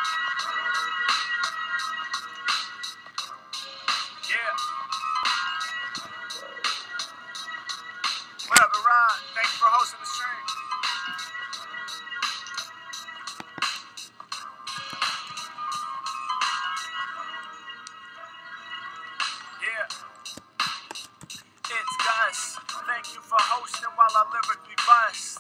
Yeah. Whatever, Ron. Thank you for hosting the stream. Yeah. It's Gus. Thank you for hosting while I lyrically bust.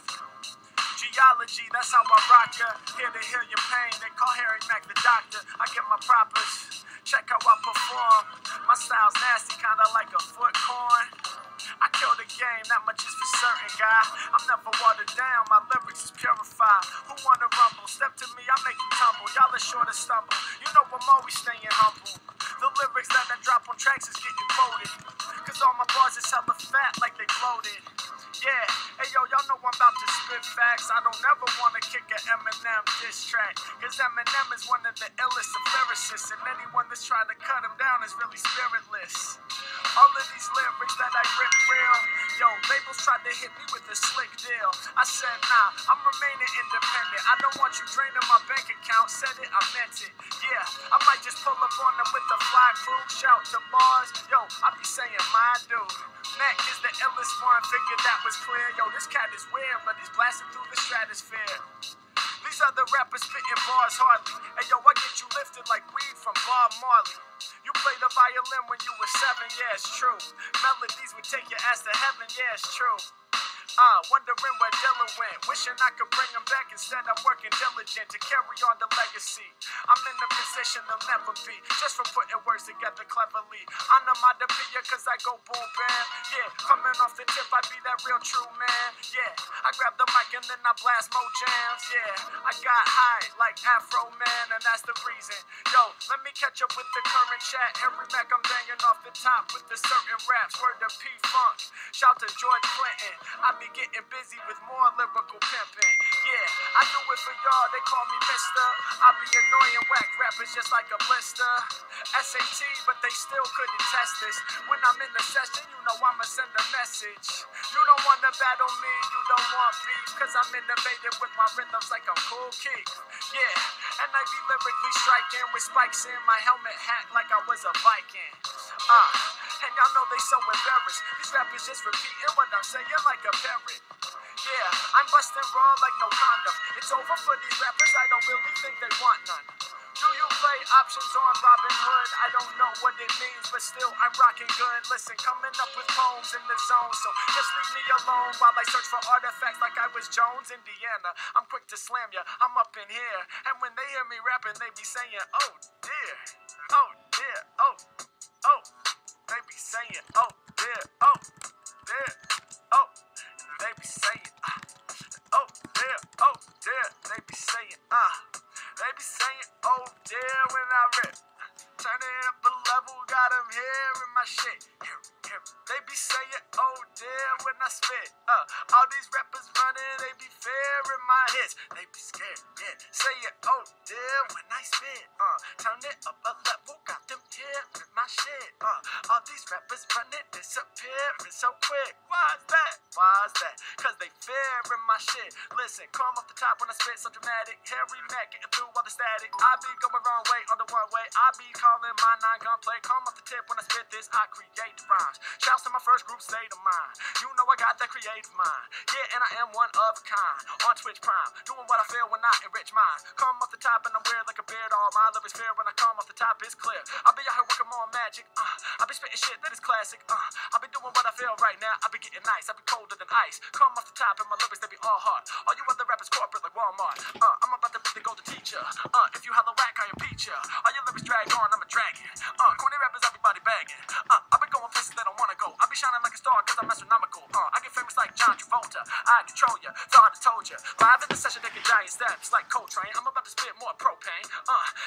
Geology, that's how I rock ya. Here to heal your pain. They call Mack the doctor. I get my propers. Check how I perform. My style's nasty, kinda like a foot corn. I kill the game, that much is for certain, guy. I'm never watered down, my lyrics is purified. Who wanna rumble? Step to me, I make you tumble. Y'all are sure to stumble. You know I'm always staying humble. The lyrics that I drop on tracks is getting quoted. Cause all my bars is hella fat like they bloated. Yeah, hey yo, y'all know I'm about to spit facts. I don't ever wanna kick an Eminem diss track. Cause Eminem is one of the illest of lyricists. And anyone that's trying to cut him down is really spiritless. All of these lyrics that I rip real. Yo, labels tried to hit me with a slick deal. I said, nah, I'm remaining independent. I don't want you draining my bank account. Said it, I meant it. Yeah, I might just pull up on them with the fly crew. Shout to bars. Yo, I be saying my dude. Mack is the illest one. Figured that was clear. Yo, this cat is weird, but he's blasting through the stratosphere. These other rappers spitting bars hardly. Hey yo, I get you lifted like weed from Bob Marley. You played the violin when you were 7, yeah, it's true. Melodies would take your ass to heaven, yeah, it's true. Wondering where Dylan went. Wishing I could bring him back. Instead, I'm working diligent to carry on the legacy. I'm in a position they'll never be, just from putting words together cleverly. I'm the Madapia cause I go boom bam. Yeah, coming off the tip, I be that real true man. Yeah, I grab the mic and then I blast mo jams. Yeah, I got high like Afro Man, and that's the reason. Yo, let me catch up with the current chat. Every Mac I'm banging off the top with the certain raps. Word to P-Funk. Shout to George Clinton. I be getting busy with more lyrical pimping. Yeah, I do it for y'all, they call me mister. I be annoying whack rappers just like a blister. SAT, but they still couldn't test this. When I'm in the session, you know I'ma send a message. You don't wanna battle me, you don't want beef. Cause I'm innovative with my rhythms like I'm Cool Keith. Yeah, and I be lyrically striking with spikes in my helmet hat like I was a Viking. And y'all know they so embarrassed. These rappers just repeating what I'm saying like a parrot. Yeah, I'm busting raw like no condom. It's over for these rappers, I don't really think they want none. Do you play options on Robin Hood? I don't know what it means, but still I'm rocking good. Listen, coming up with poems in the zone, so just leave me alone while I search for artifacts like I was Jones, Indiana. I'm quick to slam ya, I'm up in here. And when they hear me rapping, they be saying, oh dear, oh dear, oh, oh. They be saying, oh dear, oh dear, oh. And they be saying, oh dear, oh dear. They be saying, they be saying, oh dear when I rip. Turning up a level, got them hearing my shit. Hear. They be saying, oh dear when I spit. All these rappers running, they be fearing my hits. They be scared, yeah. Saying, oh dear when I spit. Turn it up a level, got them hearing my shit. All these rappers running, disappearing so quick. Why's that? Why's that? Cause they fearing my shit. Listen, come off the top when I spit, so dramatic. Harry Mack getting through all the static. I be going wrong way on the one way. I be calling my 9-gun play. Come off the tip when I spit this, I create the rhymes. Shouts to my first group, State of Mind. You know I got that creative mind. Yeah, and I am one of a kind. On Twitch Prime, doing what I feel when I enrich minds. Come off the top and I'm weird like a beard. All my lyrics fear when I come off the top, it's clear. I'll be out here working more magic. I'll be spitting shit that is classic. I'll be doing what I feel right now. I'll be getting nice. I'll be colder than ice. Come off the top and my lyrics, they be all hard. All you other rappers corporate like Walmart. I'm about to be the golden teacher. If you holla whack, I impeach ya. All your lyrics drag on, I'm a dragon. Corny rappers, everybody bagging. I've been going places they don't wanna go. I'll be shining like a star cause I'm astronomical. I get famous like John Travolta. I control ya, thought I told ya. Live in the session, taking giant steps like Coltrane. I'm about to spit more propane. And I got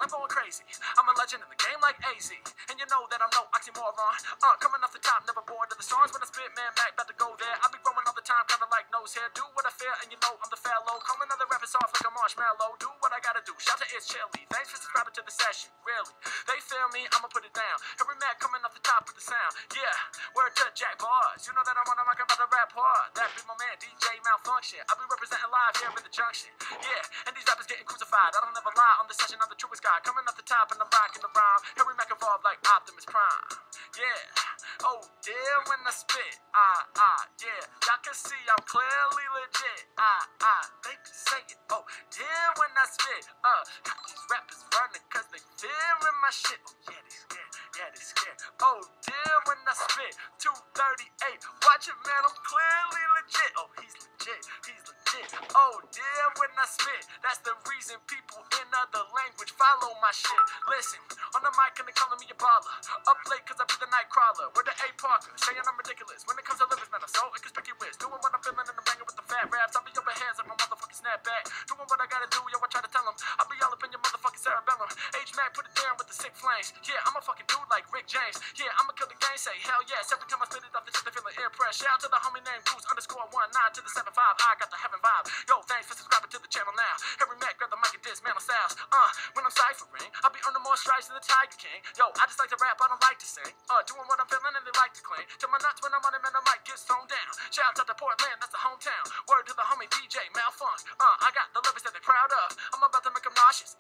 I'm going crazy. I'm a legend in the game like AZ. And you know that I'm no oxymoron. Coming off the top, never bored of the songs. When I spit, man, Mack, about to go there. I be growing all the time, kinda like nose hair. Do what I feel, and you know I'm the fellow. Calling other rappers off like a marshmallow. Do what I gotta do. Shout to It's Chili. Thanks for subscribing to the session. Really, they feel me, I'ma put it down. Every Mack coming off the top of the sound. Yeah, word to Jack Bars. You know that I'm on a mic about to rap hard. That be my man, DJ Malfunction. I be representing live here in the junction. Yeah, and these rappers getting crucified. I don't ever lie on the session, I'm the truest guy. Coming off the top and I'm rocking the rhyme. Every Mack evolved like Optimus Prime. Yeah, oh dear, when I spit, yeah. Y'all can see I'm clearly legit. They be saying, oh dear, when I spit, got these rappers running cause they fearing my shit. Oh yeah, they scared, yeah, they scared. Oh dear, when I spit, 238, watch it, man, I'm clearly legit. Oh, he's legit, he's legit. Oh dear, when I spit, that's the reason people in other language follow my shit. Listen, on the mic and they calling me a baller. Up late cause I be the night crawler. We're the A Parker, saying I'm ridiculous. When it comes to lyrics, man, I'm so inconspicuous. Doing what I'm feeling and I'm banging with the fat raps. I'll be over hands like my motherfucking snapback. Doing what I gotta do, yo, I try to tell them. I'll be all up in your motherfucking cerebellum. Mack, put it down with the sick flames. Yeah, I'm a fucking dude like Rick James. Yeah, I'ma kill the game, say hell yes. Every time I spit it off the shit, they feeling impressed. Shout out to the homie named Goose_19 to the 75. I got the heaven vibe. Yo, thanks for subscribing to the channel now. Every Mack, grab the mic and dismantle styles. When I'm ciphering, I'll be earning more stripes than the Tiger King. Yo, I just like to rap, I don't like to sing. Doing what I'm feeling and they like to cling. To my nuts when I'm on it, man, the mic gets thrown down. Shout out to Portland, that's the hometown. Word to the homie DJ Malfunk. I got the lyrics that they proud of. I'm about to make them nauseous.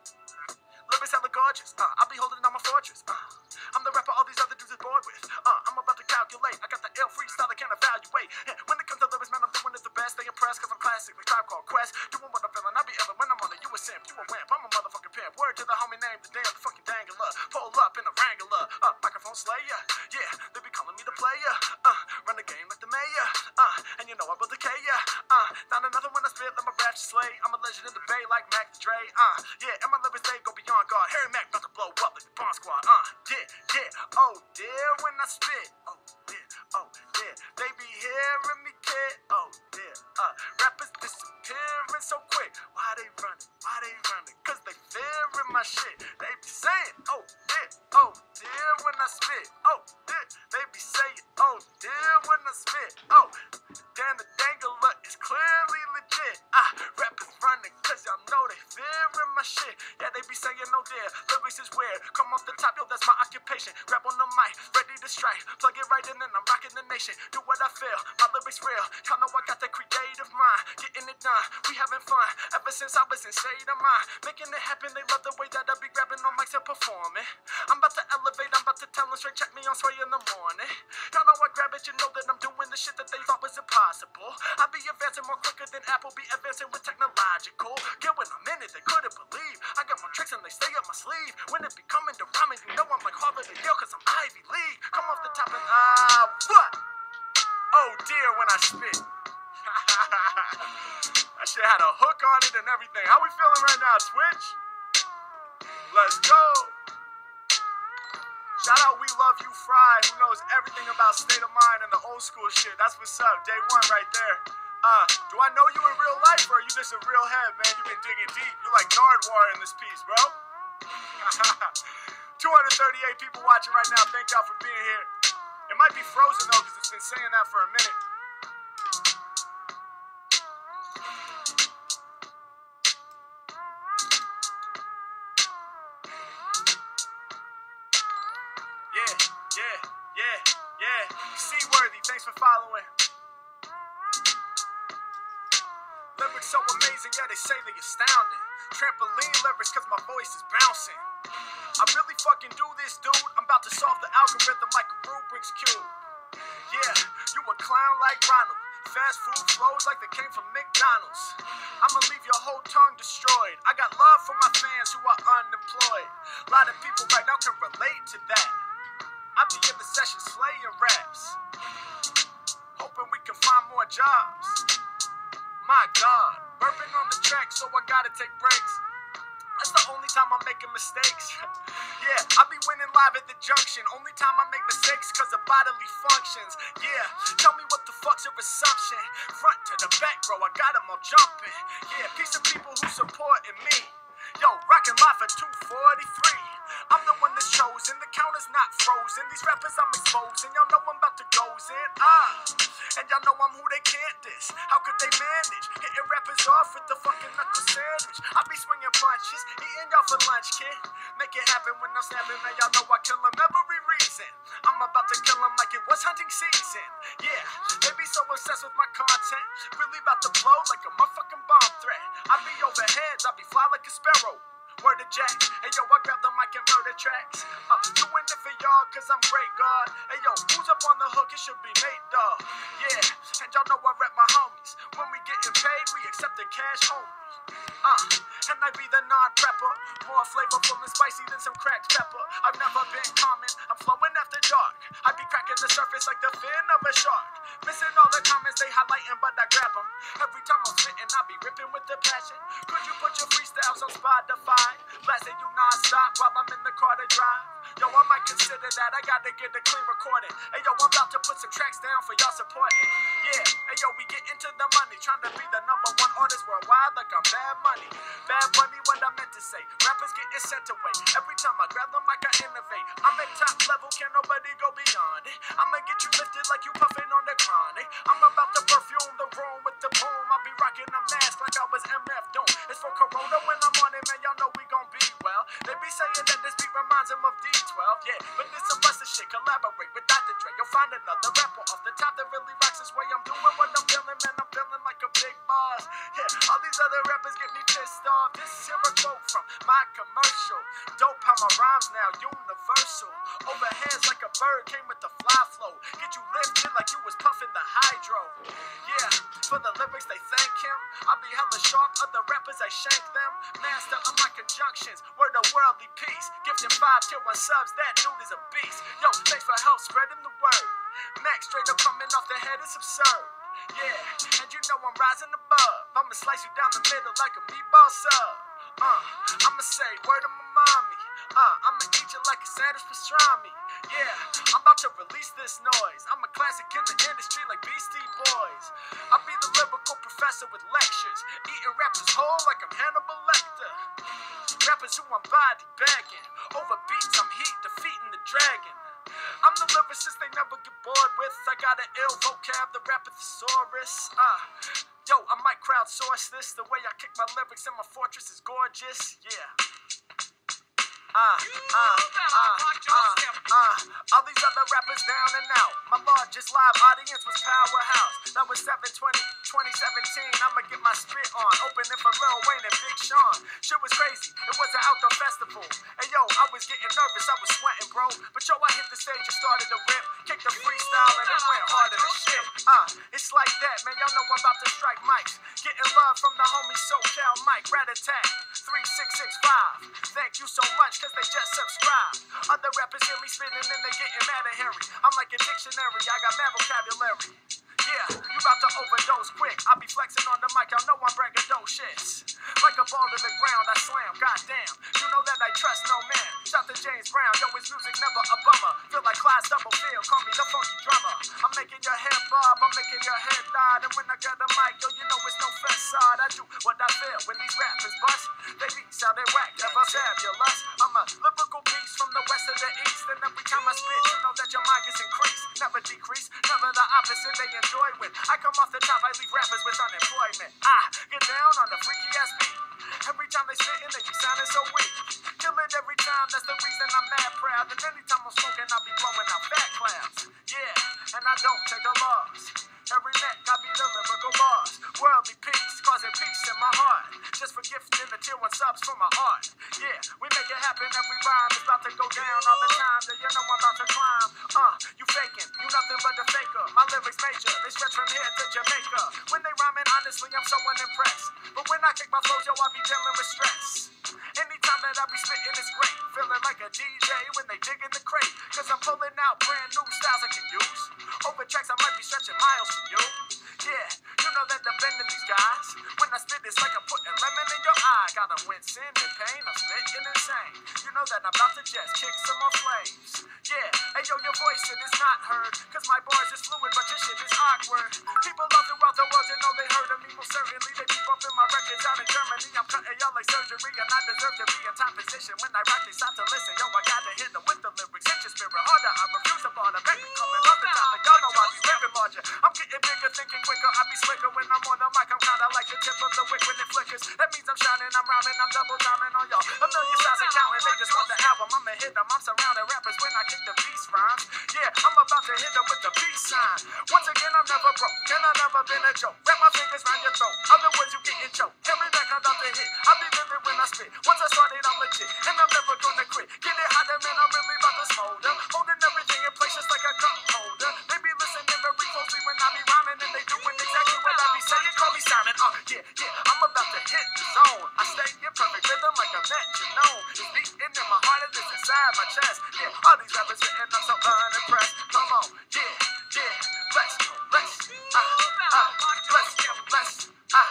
Lyrics hella gorgeous. I'll be holding down my fortress. I'm the rapper all these other dudes is bored with. I'm about to calculate. I got the ill freestyle I can't evaluate. And when it comes to lyrics, man, I'm doing it the best. They impressed cause I'm classic. The Tribe Called Quest. Doing what I'm feeling. I be ill when I'm on it. You a simp, you a wimp. I'm a motherfucking pimp. Word to the homie named the damn fucking dangler. Pull up in a Wrangler. Microphone slayer. Yeah, they be calling me the player. Run the game like the mayor. And you know I will decay ya. Found another one I spit, let my rap slay. I'm a legend in the bay like Mack the Dre. Yeah, and my lyrics they go beyond God. Harry Mack about to blow up like the Bomb Squad. Yeah. Oh dear, when I spit. Oh dear. They be hearing me, kid. Oh dear. Rappers disappearing so quick. Why they running? Cause they fearing my shit. They be saying, oh dear, when I spit. Oh dear. They be saying, oh dear, when I spit. Oh, damn, the dangler is clearly legit. Rappers running cause y'all know they fearing my shit. Yeah, they be saying, oh dear, lyrics is weird. Come off the top, yo, that's my occupation. Grab on the mic, ready to strike. Plug it right in and I'm rocking the nation. Do what I feel, my lyrics real. Y'all know I got that creative mind. Getting it done, we having fun. Ever since I was in state of mind. Making it happen, they love the way that I be grabbing on mics and performing. I'm about to elevate, I'm about to tell them straight, check me on Sway in the morning. Y'all know I grab it, you know that I'm doing the shit that they thought was impossible. I be advancing more quicker than Apple be advancing with technological. Get when I'm in it, they couldn't believe. I got more tricks and they stay up my sleeve. When it be coming to rhyming, you know I'm like Harvard and Yale cause I'm Ivy League. Come off the top and what? Oh dear, when I spit. That shit had a hook on it and everything. How we feeling right now, Twitch? Let's go. Shout out We Love You Fry, who knows everything about State of Mind and the old school shit. That's what's up, day one right there. Do I know you in real life or are you just a real head, man? You been digging deep. You like Nardwuar in this piece, bro. 238 people watching right now. Thank y'all for being here. It might be frozen though because it's been saying that for a minute. Yeah. Seaworthy, thanks for following. Lyrics so amazing, yeah, they say they astounding. Trampoline lyrics cause my voice is bouncing. I really fucking do this, dude. I'm about to solve the algorithm like a Rubik's Cube. Yeah, you a clown like Ronald. Fast food flows like they came from McDonald's. I'ma leave your whole tongue destroyed. I got love for my fans who are unemployed. A lot of people right now can relate to that. I be in the session slaying raps, hoping we can find more jobs. My God, burping on the track, so I gotta take breaks. That's the only time I'm making mistakes. Yeah, I be winning live at the junction. Only time I make mistakes cause of bodily functions. Yeah, tell me what the fuck's your assumption? Front to the back, bro, I got them all jumping. Yeah, piece of people who supporting me. Yo, rock rocking live for 243. I'm the one that's chosen, the counter's not frozen. These rappers I'm exposing, y'all know I'm about to go in. And y'all know I'm who they can't diss. How could they manage? Hitting rappers off with the fucking knuckle sandwich. I be swinging punches, eating y'all for lunch, kid. Make it happen when I'm snapping, man. Y'all know I kill them every reason. I'm about to kill them like it was hunting season. Yeah, they be so obsessed with my content. Really about to blow like a motherfucking bomb threat. I be over heads, I be fly like a sparrow. Word to Jack, hey yo, I grab the mic and murder tracks. Doing it for y'all, cause I'm great, God. Hey yo, who's up on the hook? It should be Nate, dog. Yeah, and y'all know I rep my homies. When we getting paid, we accepting cash only. And I be the non-prepper, more flavorful and spicy than some cracked pepper. I've never been common, I'm flowing after dark. I be cracking the surface like the fin of a shark. Missing all the comments they highlighting, but I grab them. Every time I'm spitting, I be ripping with the passion. Could you put your freestyles on Spotify? Blasting you non-stop while I'm in the car to drive. Yo, I might consider that, I gotta get a clean recording. Hey yo, I'm about to put some tracks down for y'all supporting. Yeah, hey yo, we get into the money, trying to be the #1 artist worldwide like I'm Bad Money. Bad Bunny, what I meant to say. Rappers getting sent away. Every time I grab the mic, I innovate. I'm at top level, can't nobody go beyond it. I'ma get you lifted like you puffing on the chronic. I'm about to perfume the room with the boom. I be rocking a mask like I was MF Doom. It's for Corona when I'm on it, man. Y'all know we gon' be well. They be saying that this beat reminds them of D12. Yeah, but this some busted shit. Collaborate with Dr. Dre. You'll find another rapper off the top that really rocks this way. I'm doing what I'm feeling, man. I'm feeling like a big boss. Yeah, all these other rappers get me pissed off. This is a quote from my commercial. Dope how my rhymes now universal. Overheads like a bird came with the fly flow. Get you lifted like you was puffing the hydro. Yeah, for the lyrics they thank him. I be hella sharp, other rappers I shank them. Master of my conjunctions, word of worldly peace. Gifting 5 tier 1 subs, that dude is a beast. Yo, thanks for help spreading the word. Mack straight up coming off the head, it's absurd. Yeah, and you know I'm rising above. I'ma slice you down the middle like a meatball sub. I'ma say word of my mommy. I'ma eat you like a sandwich pastrami. Yeah, I'm about to release this noise. I'm a classic in the industry like Beastie Boys. I'll be the lyrical professor with lectures. Eating rappers whole like I'm Hannibal Lecter. Rappers who I'm body bagging. Over beats I'm heat defeating the dragon. I'm the lyricist they never get bored with. I got an ill vocab, the rapper thesaurus. Yo, I might crowdsource this. The way I kick my lyrics in my fortress is gorgeous. Yeah. All these other rappers down and out. My largest live audience was Powerhouse. That was 7/20/2017. I'ma get my spit on. Opening for Lil Wayne and Big Sean. Shit was crazy. It was an outdoor festival. Hey yo, I was getting nervous. I was sweating, bro. But yo, I hit the stage and started to rip. Kicked the freestyle and it went harder than shit. It's like that, man. Y'all know I'm about to strike mics. Getting love from the homie SoCal Mike. Rat-a-tat 3665. Thank you so much, cause they just subscribe. Other rappers hear me spitting and they getting mad at Harry. I'm like a dictionary, I got mad vocabulary. Yeah, you about to overdose quick. I be flexing on the mic, y'all know I'm bragging dope shits. Like a ball to the ground, I slam, goddamn. You know that I trust no man. Shout to James Brown, yo, his music never a bummer. Feel like Clyde Stubblefield, call me the funky drummer. I'm making your head bob, I'm making your head nod. And when I get the mic, yo, you know it's no facade. I do what I feel when these rappers bust. They be sounding whack, never fabulous. I'm a lyrical beast from the west to the east. And every time I spit, you know that your mind gets increased. Never decrease, never the opposite, they enjoy when I come off the top, I leave rappers with unemployment. Get down on the freaky ass beat. Every time they spittin', they be sounding so weak. Kill it every time, that's the reason I'm mad proud. And anytime I'm smoking, I'll be blowing out fat clouds. Yeah, and I don't take a loss. Every neck, I be the lyrical boss. Worldly peace, causing peace in my heart. Just for gifting the tier 1 subs for my art. Yeah, we make it happen, every rhyme is about to go down all the time. That you know I'm about to climb. You faking, you nothing but a faker. My lyrics major, they stretch from here to Jamaica. When they rhyming, honestly, I'm so unimpressed. But when I kick my flows, yo, I be dealing with stress. Anytime that I be spitting, it's great. Feeling like a DJ when they dig in the crate. Cause I'm pulling out brand new styles I can use. Over tracks, I might be stretching miles from you. Yeah, you know that I'm bending these guys. When I spit, it's like I'm putting lemon in your eye. Got them wincing in pain, I'm spitting insane. You know that I'm about to just kick some more flames. Yeah, hey yo, your voice, it is not heard. Cause my bars is fluid, but your shit is awkward. People all throughout the world, you know they heard of me. Most certainly, they keep up in my records out in Germany. I'm cutting y'all like surgery, and I deserve to be in top position. When I rock, they stop to listen. Yo, I gotta hit them with the lyrics. Hit your spirit harder, I refuse to bother. Back me coming off the top, and y'all know I be living larger. I'm getting bigger, thinking quicker. I be slicker when I'm on the mic. I'm kinda like the tip of the wick when it flickers. That means I'm shining, I'm rhyming, I'm double timing on y'all. A million shots and counting, they just want the album. I'ma hit them. I'm surrounding rappers when I kick the beast rhymes. Yeah, I'm about to hit them with the peace sign. Once again, I'm never broke, and I've never been a joke. Wrap my fingers round your throat. Other words, you getting choked. Every back I'm about to hit. I'll be vivid when I spit. Once I started, I'm legit, and I'm never gonna quit. Get it hotter, man, I'm really about to smolder. Holding everything in place just like a cup holder. They be listening very closely when I be rhyming, and they doing exactly what I be saying. Call me Simon. Yeah, I'm about to hit the zone. I stay in perfect rhythm like a metronome. It's beating in my heart and it's inside my chest. Yeah, all these rappers hitting, I'm so unimpressed. Come on, yeah, let's go, let's go, let's go, next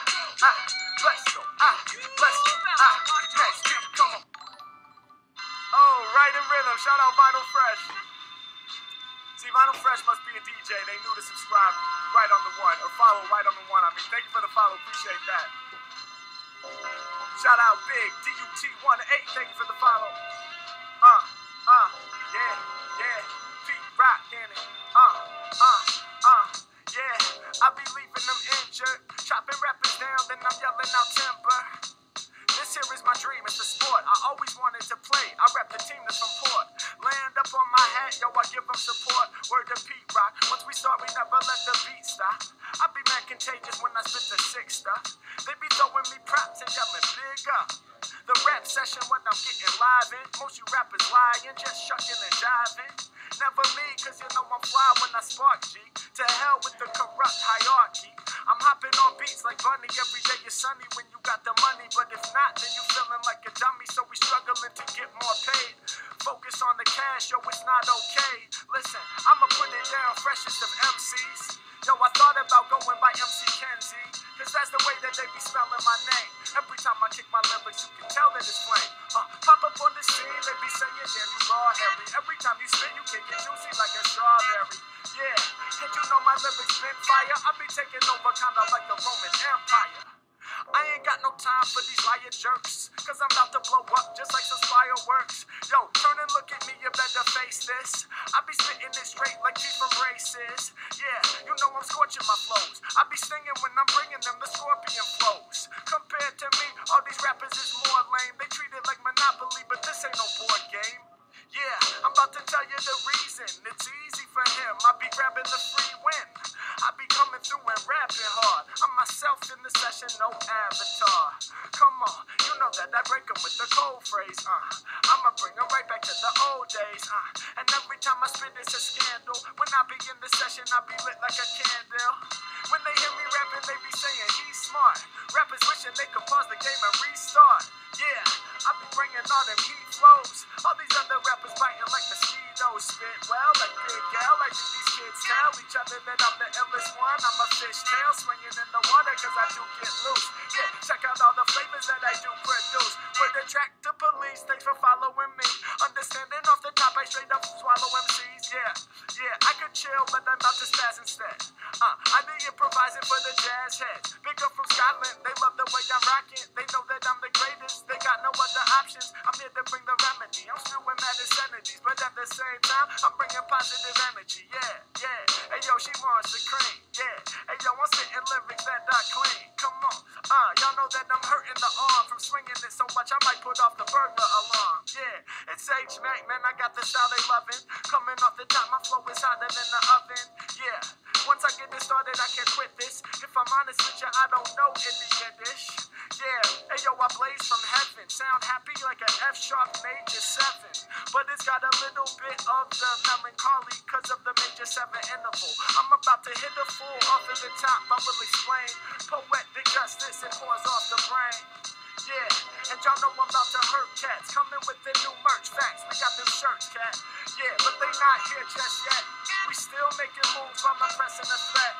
beat, come on. Oh, right in rhythm, shout out Vinyl Fresh. See, Vinyl Fresh must be a DJ. They knew to subscribe right on the one, or follow right on the one. I mean, thank you for the follow, appreciate that. Shout out Big DUT18, thank you for the follow. Yeah, Pete Rock in it. Yeah, I be leaving them injured, chopping rappers down, then I'm yelling out timber. This here is my dream, it's the sport I always wanted to play. I rep the team that's from Port. Land up on my hat, yo, I give them support. Word to Pete Rock, once we start, we never let the beat stop. I be mad contagious when I spit the sick stuff. They be throwing me props and yelling big up. The rap session, what I'm getting live in. Most you rappers lying, just shucking and jiving. Never me, cause you know I'm fly when I spark, G. To hell with the corrupt hierarchy. I'm hopping on beats like Bunny. Every day is sunny when you got the money. But if not, then you feeling like a dummy. So we struggling to get more paid. Focus on the cash, yo, it's not okay. Listen, I'ma put it down, freshest of MCs. Yo, I thought about going by MC Kenzie, cause that's the way that they be spelling my name. Every time I kick my lyrics, you can tell that it's flame. Pop up on the scene, they be saying, damn, you raw, Harry. Every time you spit, you can get juicy like a strawberry. Yeah, and you know my lyrics been fire. I be taking over kinda like the Roman Empire. I ain't got no time for these liar jerks, cause I'm about to blow up just like some fireworks. Yo, turn and look at me, you better face this. I be spitting it straight like G from Races. Yeah, you know I'm scorching my flows. I be singing when I'm bringing them the scorpion flows. Compared to me, all these rappers is more lame. They treat it like Monopoly, but this ain't no board game. Yeah, I'm about to tell you the reason. It's easy for him, I be grabbing the free win. I be coming through and rapping hard. I'm myself in the session, no avatar. Come on, you know that I break 'em with the cold phrase. I'ma bring 'em right back to the old days. And every time I spit, it's a scandal. When I be in the session, I be lit like a candle. When they hear me rapping, they be saying he's smart. Rappers wishing they could pause the game and restart. Yeah, I be bringing all them heat flows. All these other rappers biting like mosquitoes. Spit well like Big L. I think these kids tell each other that I'm the illest one. I'm a fishtail swinging in the water cause I do get loose. Yeah, check out all the flavors that I do produce. Word attract the police, thanks for following me. Understanding off the top, I straight up swallow MCs. Yeah, I could chill, but I'm about to spaz instead. I be improvising for the jazz heads. Big up from Scotland, they love the way I'm rocking. They know that I'm the greatest, they got no other options. I'm here to bring the remedy. I'm spewing mad insanities, but at the same time, I'm bringing positive energy. Yeah. Hey yo, she wants the cream. Yeah. Hey yo, I'm spitting lyrics that are clean. Come on. Y'all know that I'm hurting the arm from swinging it so much I might put off the burglar alarm. Yeah, it's Mack, man, I got the style they loving. Coming off the top, my flow is hotter than the oven. Yeah, once I get this started, I can't quit this. If I'm honest with you, I don't know any Yiddish. Yeah, hey yo, I blaze from heaven. Sound happy like an F sharp major 7. But it's got a little bit of the melancholy cause of the major 7 interval. I'm about to hit the full off of the top, I will explain. Poetic justice, it pours off the brain. Yeah, and y'all know I'm about to hurt cats. Coming with the new merch facts, we got them shirts, cat. Yeah, but they not here just yet. We still making moves while I'm pressing the threat.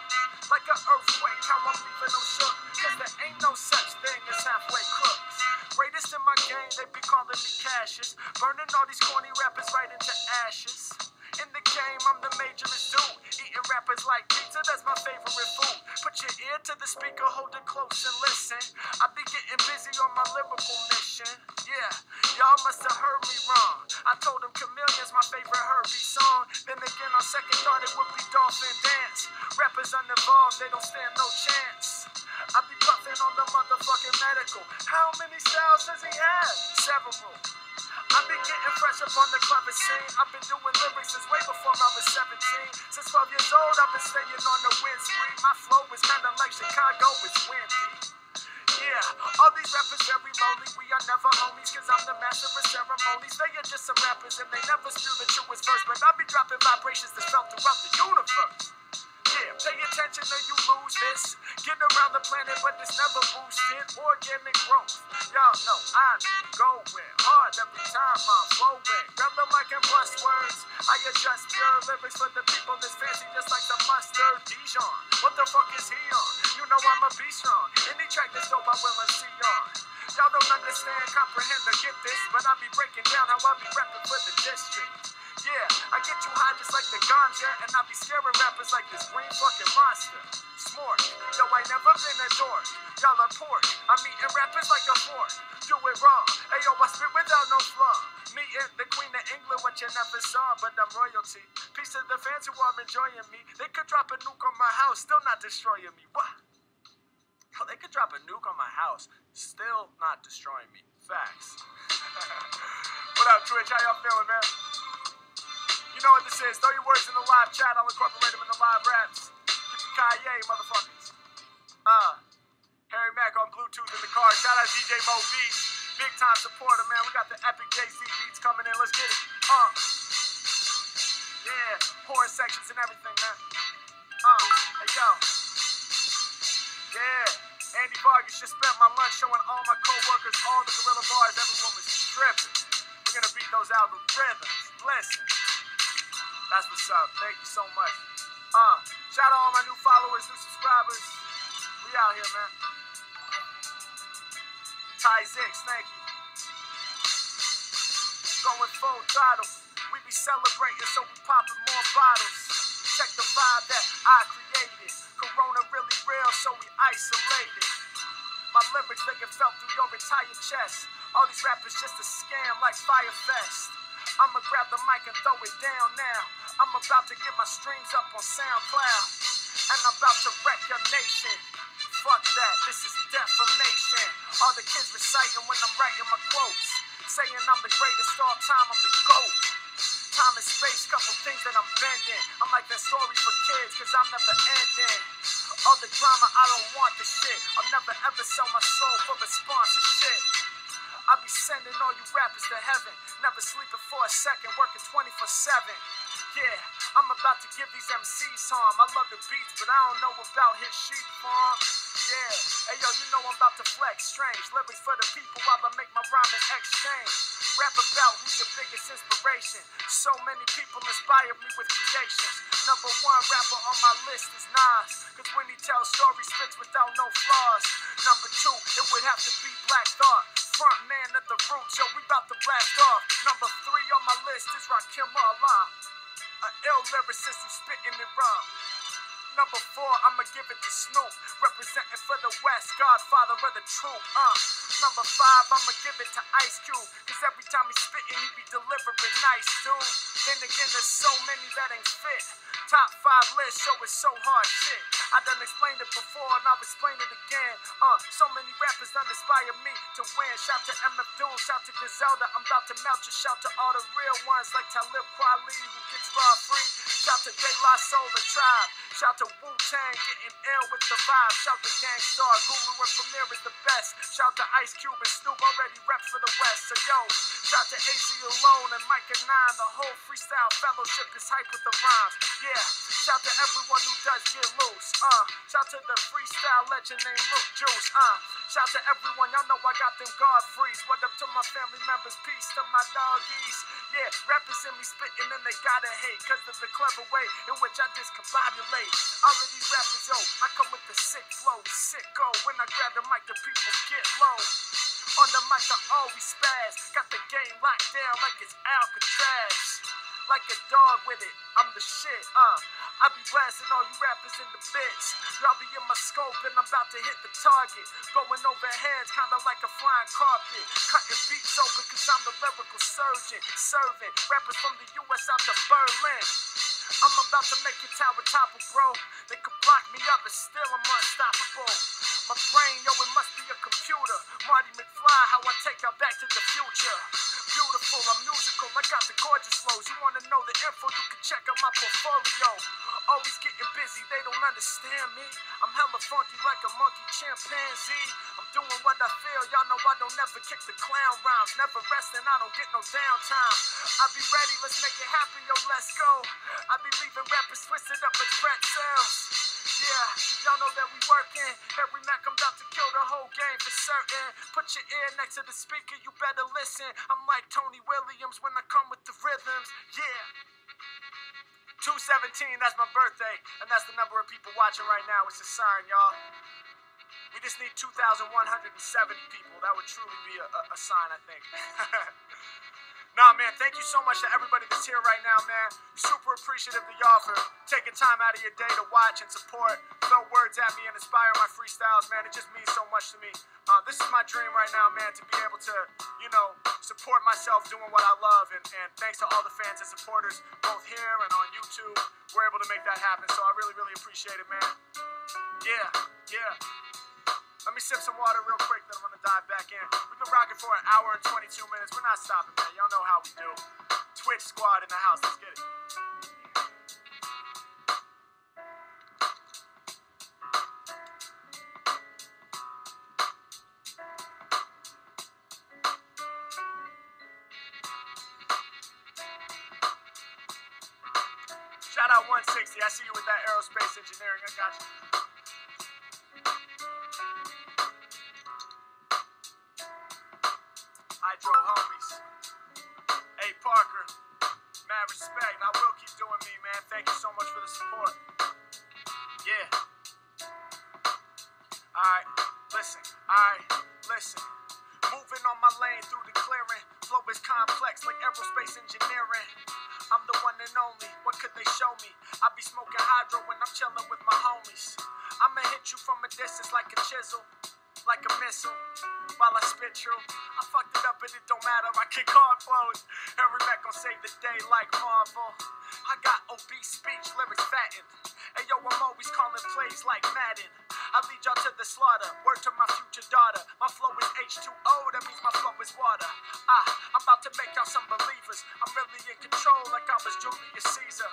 like an earthquake, how I'm leaving them shook. Cause there ain't no such thing as halfway crooks. Greatest in my game, they be calling me Cassius. Burning all these corny rappers right into ashes. In the game, I'm the majorest dude. Eating rappers like pizza, that's my favorite food. Put your ear to the speaker, hold it close and listen. I be getting busy on my lyrical mission. Yeah, y'all must have heard me wrong. I told them Chameleon's my favorite Herbie song. Then again, on second thought, it would be Dolphin Dance. Rappers uninvolved, they don't stand no chance. I be puffing on the motherfucking medical. How many styles does he have? Several. I be getting fresh up on the clever scene. I've been doing lyrics since way before I was 17. Since 12 years old, I've been staying on the wind spree. My flow is kinda like Chicago, it's windy. Yeah, all these rappers very lonely. We are never homies, cause I'm the master of ceremonies. They are just some rappers and they never spew the truest verse. But I be dropping vibrations that's felt throughout the universe. Yeah, pay attention or you lose this. Get around the planet, but it's never boosted. Organic growth. Y'all know I be going hard every time I'm flowing. Grab the mic and bust words. I adjust pure lyrics for the people that's fancy, just like the mustard Dijon. What the fuck is he on? You know I'm a beast strong. Any track that's dope, I will see on. Y'all don't understand, comprehend, or get this, but I be breaking down how I be rapping for the district. Yeah, I get you high just like the ganja, and I be scaring rappers like this green fucking monster. Smart, yo, I never been a dork. Y'all are pork, I'm eating rappers like a fork. Do it wrong, hey yo, I spit without no flaw. Me and the Queen of England, what you never saw, but I'm royalty. Peace to the fans who are enjoying me. They could drop a nuke on my house, still not destroying me. What? Yo, they could drop a nuke on my house, still not destroying me. Facts. What up, Twitch? How y'all feeling, man? You know what this is. Throw your words in the live chat. I'll incorporate them in the live raps. Yippee-ki-yay, motherfuckers. Harry Mack on Bluetooth in the car. Shout out DJ Mo Beats. Big time supporter, man. We got the epic JC beats coming in. Let's get it. Yeah. Horn sections and everything, man. Hey, yo. Yeah. Andy Vargas just spent my lunch showing all my co-workers all the gorilla bars. Everyone was tripping. We're going to beat those algorithms. Listen. That's what's up. Thank you so much. Shout out all my new followers, new subscribers. We out here, man. Ty Zix, thank you. Going full throttle. We be celebrating, so we popping more bottles. Check the vibe that I created. Corona really real, so we isolated. My lyrics, they get felt through your entire chest. All these rappers just a scam like Firefest. I'ma grab the mic and throw it down now. I'm about to get my streams up on SoundCloud. And I'm about to wreck your nation. Fuck that, this is defamation. All the kids reciting when I'm writing my quotes. Saying I'm the greatest all time, I'm the GOAT. Time and space, couple things that I'm bending. I'm like that story for kids, cause I'm never ending. All the drama, I don't want the shit. I'll never ever sell my soul for the sponsorship. I be sending all you rappers to heaven. Never sleeping for a second, working 24/7. Yeah, I'm about to give these MCs harm. I love the beats, but I don't know about his sheep farm. Yeah, hey yo, you know I'm about to flex strange. Lyrics for the people while I make my rhyme in exchange. Rap about who's your biggest inspiration. So many people inspire me with creations. Number one rapper on my list is Nas, cause when he tells stories, spits without no flaws. Number two, it would have to be Black Thought. Front man at the roots, yo, we bout to blast off. Number three on my list is Rakim Allah, an ill lyricist who's spitting it raw. Number four, I'ma give it to Snoop, representing for the West, Godfather of the troop. Number five, I'ma give it to Ice Cube, cause every time he's spitting, he be delivering nice, dude. Then again, there's so many that ain't fit. Top five list, show is so hard shit. I done explained it before and I'll explain it again. So many rappers done inspire me to win. Shout to MF Doom, shout to Griselda, I'm about to melt you. Shout to all the real ones like Talib Kweli, who gets raw free. Shout to De La Soul and Tribe. Shout to Wu-Tang, getting ill with the vibe. Shout to Gangstar, Guru and Premier is the best. Shout to Ice Cube and Snoop, already reps for the West. So yo, shout to AC Alone and Mike and Nine. The whole Freestyle fellowship is hype with the rhymes. Yeah, shout to everyone who does get loose. Shout to the freestyle legend named Luke Juice. Shout to everyone, y'all know I got them God frees. What up to my family members, peace to my doggies. Yeah, rappers in me spitting and they gotta hate, cause of the clever way in which I discombobulate. All of these rappers, yo, I come with the sick flow, sicko. When I grab the mic, the people get low. On the mic, I always spaz. Got the game locked down like it's Alcatraz. Like a dog with it, I'm the shit, I be blasting all you rappers in the bits. Y'all be in my scope and I'm about to hit the target. Going over heads, kinda like a flying carpet. Cutting beats open cause I'm the lyrical surgeon. Serving rappers from the US out to Berlin. I'm about to make your tower topple, bro. They could block me up and still I'm unstoppable. My brain, yo, it must be a computer. Marty McFly, how I take y'all back to the future. Beautiful, I'm musical, I got the gorgeous flows. You wanna know the info, you can check out my portfolio. Always getting busy, they don't understand me. I'm hella funky like a monkey chimpanzee. I'm doing what I feel, y'all know I don't never kick the clown rhymes. Never resting, I don't get no downtime. I be ready, let's make it happen, yo, let's go. I be leaving rappers twisted up like pretzels. Yeah, y'all know that we working. Every Mack, I'm about to kill the whole game for certain. Put your ear next to the speaker, you better listen. I'm like Tony Williams when I come with the rhythms. Yeah. 217, that's my birthday, and that's the number of people watching right now. It's a sign, y'all. We just need 2,170 people. That would truly be a sign, I think. Nah, man, thank you so much to everybody that's here right now, man. Super appreciative of y'all for taking time out of your day to watch and support, throw words at me and inspire my freestyles, man. It just means so much to me. This is my dream right now, man, to be able to, you know, support myself doing what I love. And thanks to all the fans and supporters, both here and on YouTube, we're able to make that happen. So I really, really appreciate it, man. Yeah. Let me sip some water real quick, then I'm gonna dive back in. We've been rocking for an hour and 22 minutes. We're not stopping, man. Y'all know how we do. Twitch squad in the house. Let's get it. Shout out 160. I see you with that aerospace engineering. I got you. Hydro homies. Hey Parker, mad respect. I will keep doing me, man. Thank you so much for the support. Yeah. Alright, listen. Moving on my lane through the clearing. Flow is complex like aerospace engineering. I'm the one and only, what could they show me? I be smoking hydro when I'm chilling with my homies. I'ma hit you from a distance like a chisel, like a missile, while I spit you. I fucked it up but it don't matter, I kick hard flows. Every Mack gon' save the day like Marvel. I got obese speech, lyrics fattened. Hey yo, I'm always calling plays like Madden. I lead y'all to the slaughter, word to my future daughter. My flow is H2O, that means my flow is water. I'm about to make y'all some believers. I'm really in control like I was Julius Caesar.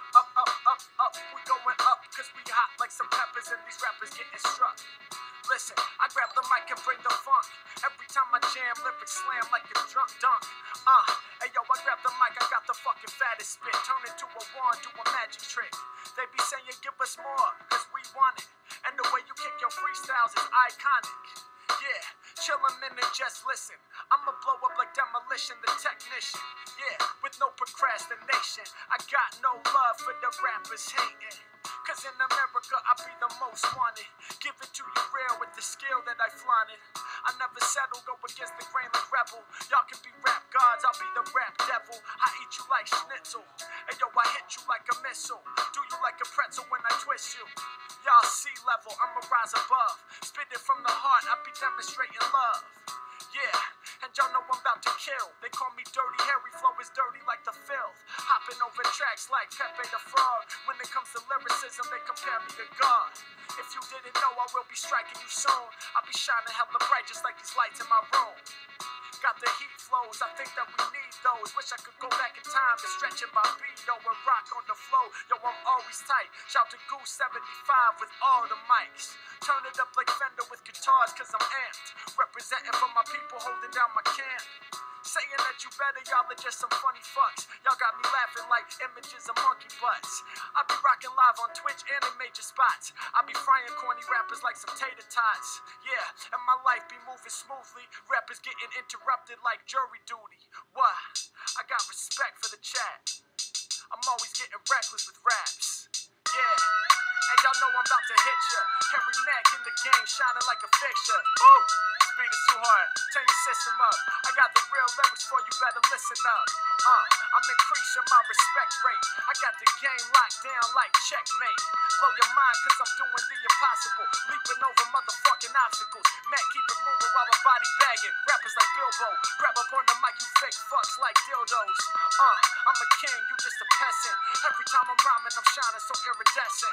Up, we going up, cause we hot like some peppers and these rappers getting struck. Listen, I grab the mic and bring the funk. Every time I jam, lyrics slam like a drunk dunk. Hey yo, I grab the mic, I got the fucking fattest spit. Turn into a wand, do a magic trick. They be saying give us more, cause we want it. And the way you kick your freestyles is iconic. Yeah, chill a minute, just listen. I'ma blow up like Demolition, the technician. Yeah, with no procrastination. I got no love for the rappers hating. Cause in America, I be the most wanted. Give it to you real with the skill that I flaunted. I never settle, go against the grain like rebel. Y'all can be rap gods, I'll be the rap devil. I eat you like schnitzel. And yo, I hit you like a missile. Do you like a pretzel when I twist you? Y'all sea level, I'ma rise above. Spit it from the heart, I be demonstrating love. Yeah, and y'all know I'm about to kill. They call me Dirty Harry, flow is dirty like the filth. Hopping over tracks like Pepe the Frog. When it comes to lyricism, they compare me to God. If you didn't know, I will be striking you soon. I'll be shining hella bright just like these lights in my room. Got the heat flows, I think that we need those. Wish I could go back in time to stretch in my beat, and rock on the flow. Yo, I'm always tight. Shout to Goose 75 with all the mics. Turn it up like Fender with guitars, cause I'm amped. Representing for my people, holding down my camp. saying that you better, y'all are just some funny fucks. Y'all got me laughing like images of monkey butts. I be rocking live on Twitch and in major spots. I be frying corny rappers like some tater tots. Yeah, and my life be moving smoothly. Rappers getting interrupted like jury duty. What? I got respect for the chat. I'm always getting reckless with raps. Yeah, and y'all know I'm about to hit ya. Harry Mack in the game, shining like a fixture. Woo! This beat is too hard. Turn your system up. I got the real lyrics for you, better listen up. I'm increasing my respect rate. I got the game locked down like checkmate. Blow your mind cause I'm doing the impossible. Leaping over motherfucking obstacles. Matt, keep it moving while I'm body bagging. Rappers like Bilbo. Grab up on the mic, you fake fucks like dildos. I'm a king, you just a peasant. Every time I'm rhyming, I'm shining so iridescent.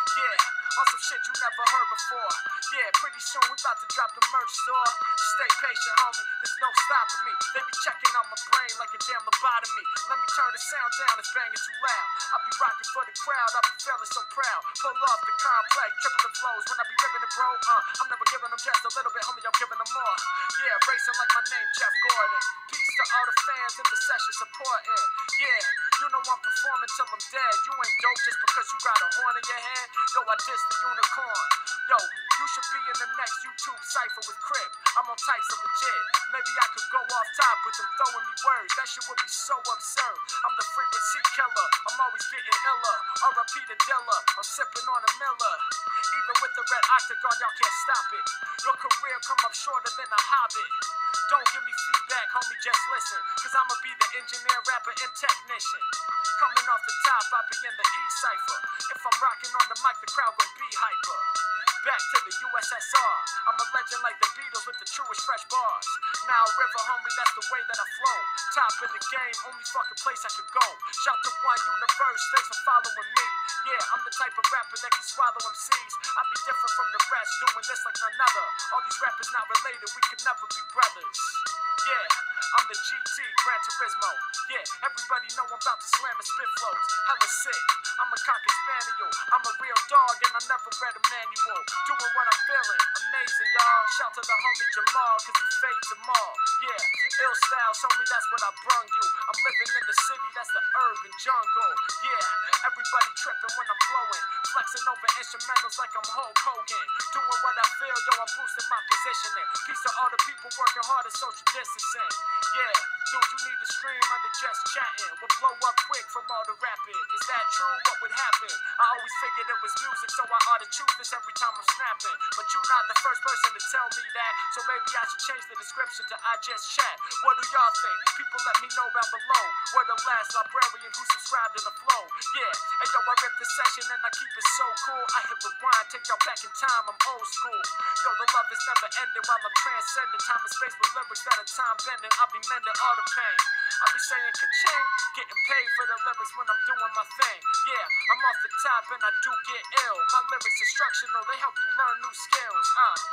Yeah, on some shit you never heard before. Yeah, pretty soon we about to drop the merch store. Stay patient, homie, there's no stopping me. They be checking out my brain like a damn lobotomy. Let me turn the sound down, it's banging too loud. I be rocking for the crowd, I be feeling so proud. Pull off the complex, triple the flows when I be ripping it, bro. I'm never giving them just a little bit, homie, I'm giving them more. Yeah, racing like my name, Jeff Gordon. Peace to all the fans in the session supporting. Yeah, you know I'm performing till I'm dead. You ain't dope just because you got a horn in your head. Yo, I diss the unicorn. Yo, you should be in the next YouTube cypher with Crip. I'm on types of legit. Maybe I could go off top with them throwing me words. That shit would be so absurd. I'm the frequency killer. I'm always getting iller. R.I.P. the Dilla. I'm sipping on a Miller. Even with the red octagon, y'all can't stop it. Your career come up shorter than a hobbit. Don't give me feedback, homie, just listen. Cause I'ma be the engineer, rapper, and technician. Coming off the top, I be in the E-Cypher. If I'm rocking on the mic, the crowd gon' be hyper. Back to the USSR. I'm a legend like the Beatles with the truest fresh bars. Now River, homie, that's the way that I flow. Top of the game, only fucking place I could go. Shout to One Universe, thanks for following me. Yeah, I'm the type of rapper that can swallow MCs. I be different from the rest, doing this like none other. All these rappers not related, we can never be brothers. Yeah, I'm the GT, Gran Turismo. Yeah, everybody know I'm about to slam and spit flows. Hella sick, I'm a cocker spaniel. I'm a real dog and I never read a manual. Doing what I'm feeling, amazing y'all. Shout to the homie Jamal, cause he fades them all. Yeah, ill style, show me that's what I brung you. I'm living in the city, that's the urban jungle. Yeah, everybody tripping when I'm blowing. Flexing over instrumentals like I'm Hulk Hogan. Doing what I feel, yo, I'm boosting my positioning. Peace to all the people working hard at social distancing. Yeah, dude, you need to stream under just chatting. We'll blow up quick from all the rapping. Is that true? What would happen? I always figured it was music, so I ought to choose this every time I'm snapping. But you're not the first person to tell me that, so maybe I should change the description to I just chat. What do y'all think? People let me know down below. We're the last librarian who subscribed to the flow. Yeah, and yo, I rip the session and I keep it so cool. I hit rewind, take y'all back in time, I'm old school. Yo, the love is never ending while I'm transcending time and space with lyrics that are time bending. I'll be mending all the pain. I'll be saying ka-ching, getting paid for the lyrics when I'm doing my thing. Yeah, I'm off the top and I do get ill. My lyrics instructional, they help you learn new skills.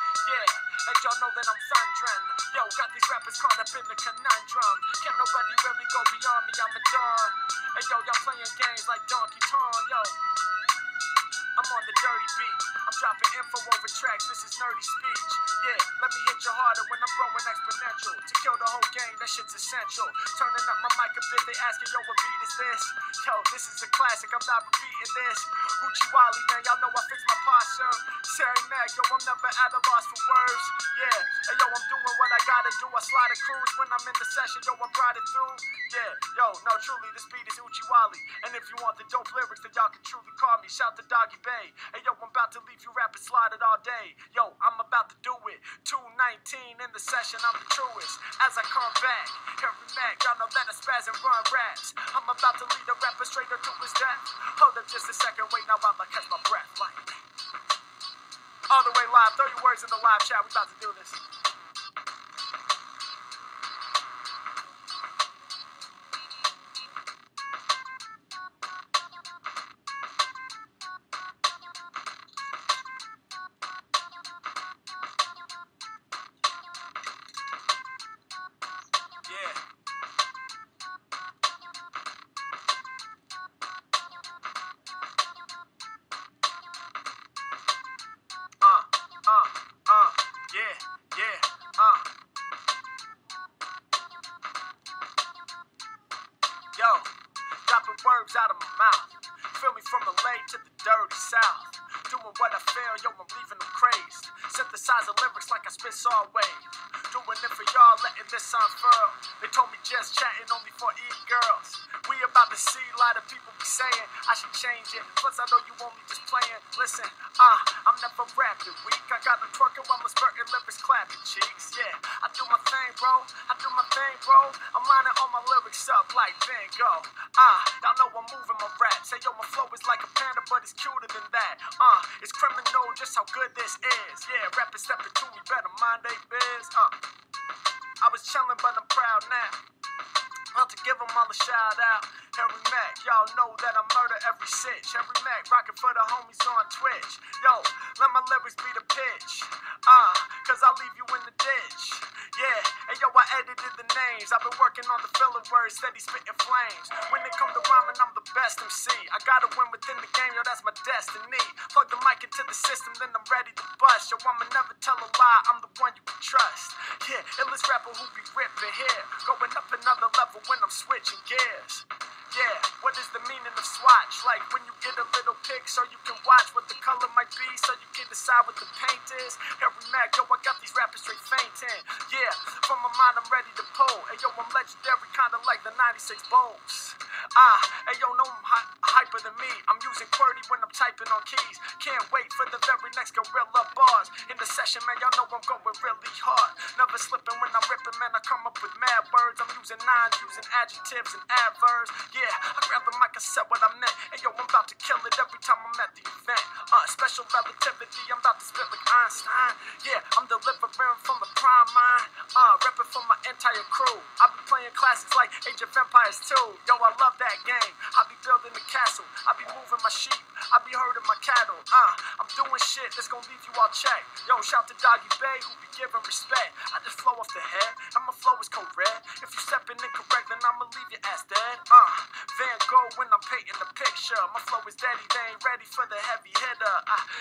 Yeah, and y'all know that I'm thundering. Yo, got these rappers caught up in the conundrum. Can't nobody really go beyond me, I'm a dawn. Hey yo, y'all playing games like Donkey Kong, yo. I'm on the dirty beat. I'm dropping info over tracks, this is nerdy speech. Yeah, let me hit you harder when I'm growing exponential. To kill the whole game, that shit's essential. Turning up my mic a bit, they asking, yo, what beat is this? Yo, this is a classic, I'm not repeating this. Uchiwali, man, y'all know I fix my posture. Terry Mack, yo, I'm never at a loss for words. Yeah, and yo, I'm doing what I gotta do. I slide a cruise when I'm in the session, yo, I brought it through. Yeah, yo, no, truly, this beat is Uchiwali. And if you want the dope lyrics, then y'all can truly call me. Shout to Doggy Bay. Hey, yo, I'm about to leave you rapping slotted all day. Yo, I'm about to do it. 219 in the session, I'm the truest. As I come back, Harry Mack, y'all know that I spaz and run raps. I'm about to lead a rapper straight up to his death. Hold up just a second, wait, now I'ma catch my breath. Like, all the way live, 30 words in the live chat, we about to do this. Yeah, words out of my mouth. Feel me from LA to the dirty South. Doing what I feel, yo, I'm leaving them crazed. Synthesizing lyrics like I spit saw wave. Doing it for y'all, letting this unfurl. They told me just chatting only for e-girls. We about to see a lot of people be saying I should change it. Plus I know you want me just playing. Listen, I'm never rapping weak. I got them twerking while I'm spurting lyrics, clapping cheeks. Yeah, I do my thing, bro. I do my thing, bro. I'm lining all my lyrics up like Van Gogh. Y'all know I'm moving my raps. Say yo, my flow is like a panda, but it's cuter than that. It's criminal just how good this is. Yeah, rappers stepping to me, better mind they biz. I was chillin', but I'm proud now. About to give them all a shout out. Harry Mack, y'all know that I murder every sitch. Harry Mack, rockin' for the homies on Twitch. Yo, let my lyrics be the pitch. Cause I'll leave you in the ditch. Yeah, and yo, I edited the names. I've been working on the filler words, steady spitting flames. When it come to rhyming, I'm the best MC. I gotta win within the game, yo, that's my destiny. Plug the mic into the system, then I'm ready to bust. Yo, I'ma never tell a lie, I'm the one you can trust. Yeah, illest rapper who be ripping here. Going up another level when I'm switching gears. Yeah, what is the meaning of swatch? Like when you get a little pic so you can watch what the color might be, so you can decide what the paint is. Harry Mack, yo, I got these rappers straight fainting. Yeah, from my mind I'm ready to pull. And yo, I'm legendary, kinda like the 96 Bulls. Hey yo, no hyper than me. I'm using QWERTY when I'm typing on keys. Can't wait for the very next gorilla bars. In the session, man, y'all know I'm going really hard. Never slipping when I'm ripping, man, I come up with mad words. I'm using nouns, using adjectives and adverbs. Yeah, I grab the mic and said what I meant. And yo, I'm about to kill it every time I'm at the event. Special relativity, I'm about to spit like Einstein. Yeah, I'm delivering from the prime mind. Repping for my entire crew. I be playing classics like Age of Empires 2. Yo, I love that game. I be building the castle. I be moving my sheep. I be herding my cattle. I'm doing shit that's gonna leave you all checked. Yo, shout to Doggy Bay who be giving respect. I just flow off the head, and my flow is correct. If you stepping incorrect, then I'ma leave your ass dead. Van Gogh when I'm painting the picture. My flow is daddy, they ain't ready for the heavy hitter.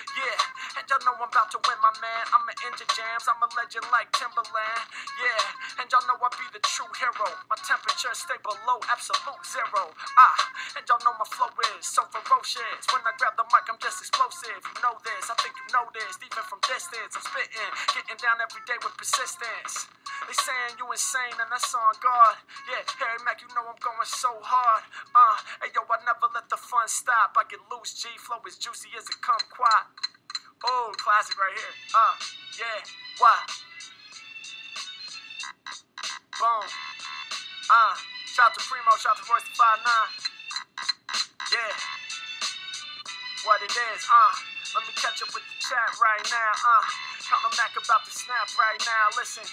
Yeah, and y'all know I'm about to win, my man. I'm an into jams, I'm a legend like Timberland. Yeah, and y'all know I be the true hero. My temperature stay below absolute zero. And y'all know my flow is so ferocious. When I grab the mic, I'm just explosive. You know this, I think you know this. Even from distance, I'm spitting, getting down every day with persistence. They saying you insane and that's on guard. Yeah, Harry Mack, you know I'm going so hard. Hey yo, I never let the fun stop. I get loose, G, flow as juicy as a kumquat. Oh, classic right here. Yeah, why? Boom. Shout to Primo, shout to Voice to 5'9". Yeah. What it is, let me catch up with the chat right now, Counting Mack about to snap right now, listen,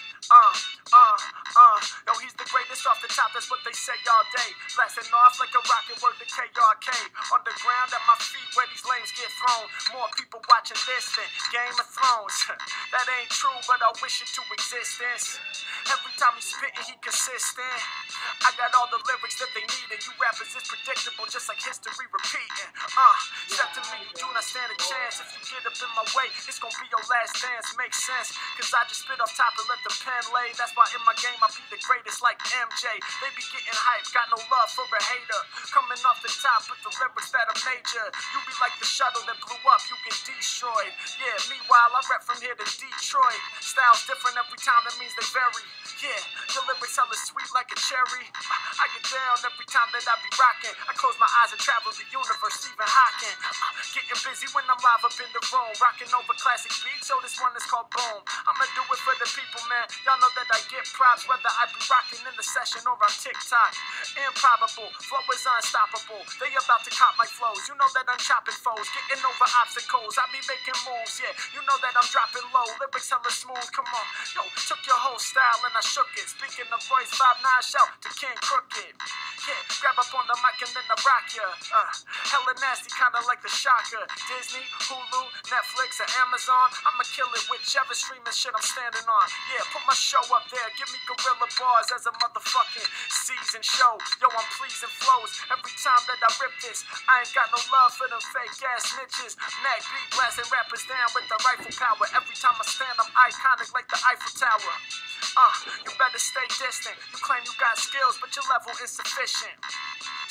yo, he's the greatest off the top, that's what they say all day. Blasting off like a rocket, word to KRK. On the ground at my feet where these lames get thrown. More people watching this than Game of Thrones. That ain't true, but I wish it to existence. Every time he's spitting, he consistent. I got all the lyrics that they need, and you rappers is predictable, just like history repeating. Step to me, you do not stand a chance. If you get up in my way, it's gonna be your last dance. Makes sense, cause I just spit off top and let the pen lay. That's why in my game I be the greatest like MJ. They be getting hyped, got no love for a hater. Coming off the top with the lyrics that are major. You be like the shuttle that blew up, you get destroyed. Yeah, meanwhile I rap from here to Detroit. Styles different every time, that means they vary. Yeah, the lyrics hella sweet like a cherry. I get down every time that I be rocking. I close my eyes and travel the universe, Stephen Hawking. Getting busy when I'm live up in the room, rocking over classic beats, so this one is called Boom. I'ma do it for the people, man. Y'all know that I get props, whether I be rocking in the session or on TikTok. Improbable, flow is unstoppable. They about to cop my flows. You know that I'm chopping foes, getting over obstacles. I be making moves, yeah. You know that I'm dropping low, lyrics hella smooth. Come on, yo, took your whole style and I shook it. Speaking of Voice 5'9", shout to King Crooked. Yeah, grab up on the mic and then I rock ya. Hella nasty, kinda like the Shocker. Disney, Hulu, Netflix, or Amazon. I'ma kill it whichever streaming shit I'm standing on. Yeah, put my show up there. Give me gorilla bars as a motherfucking season show. Yo, I'm pleasing flows every time that I rip this. I ain't got no love for them fake ass snitches. Mack B blasting rappers down with the rifle power. Every time I stand, I'm iconic like the Eiffel Tower. You better stay distant. You claim you got skills, but your level insufficient.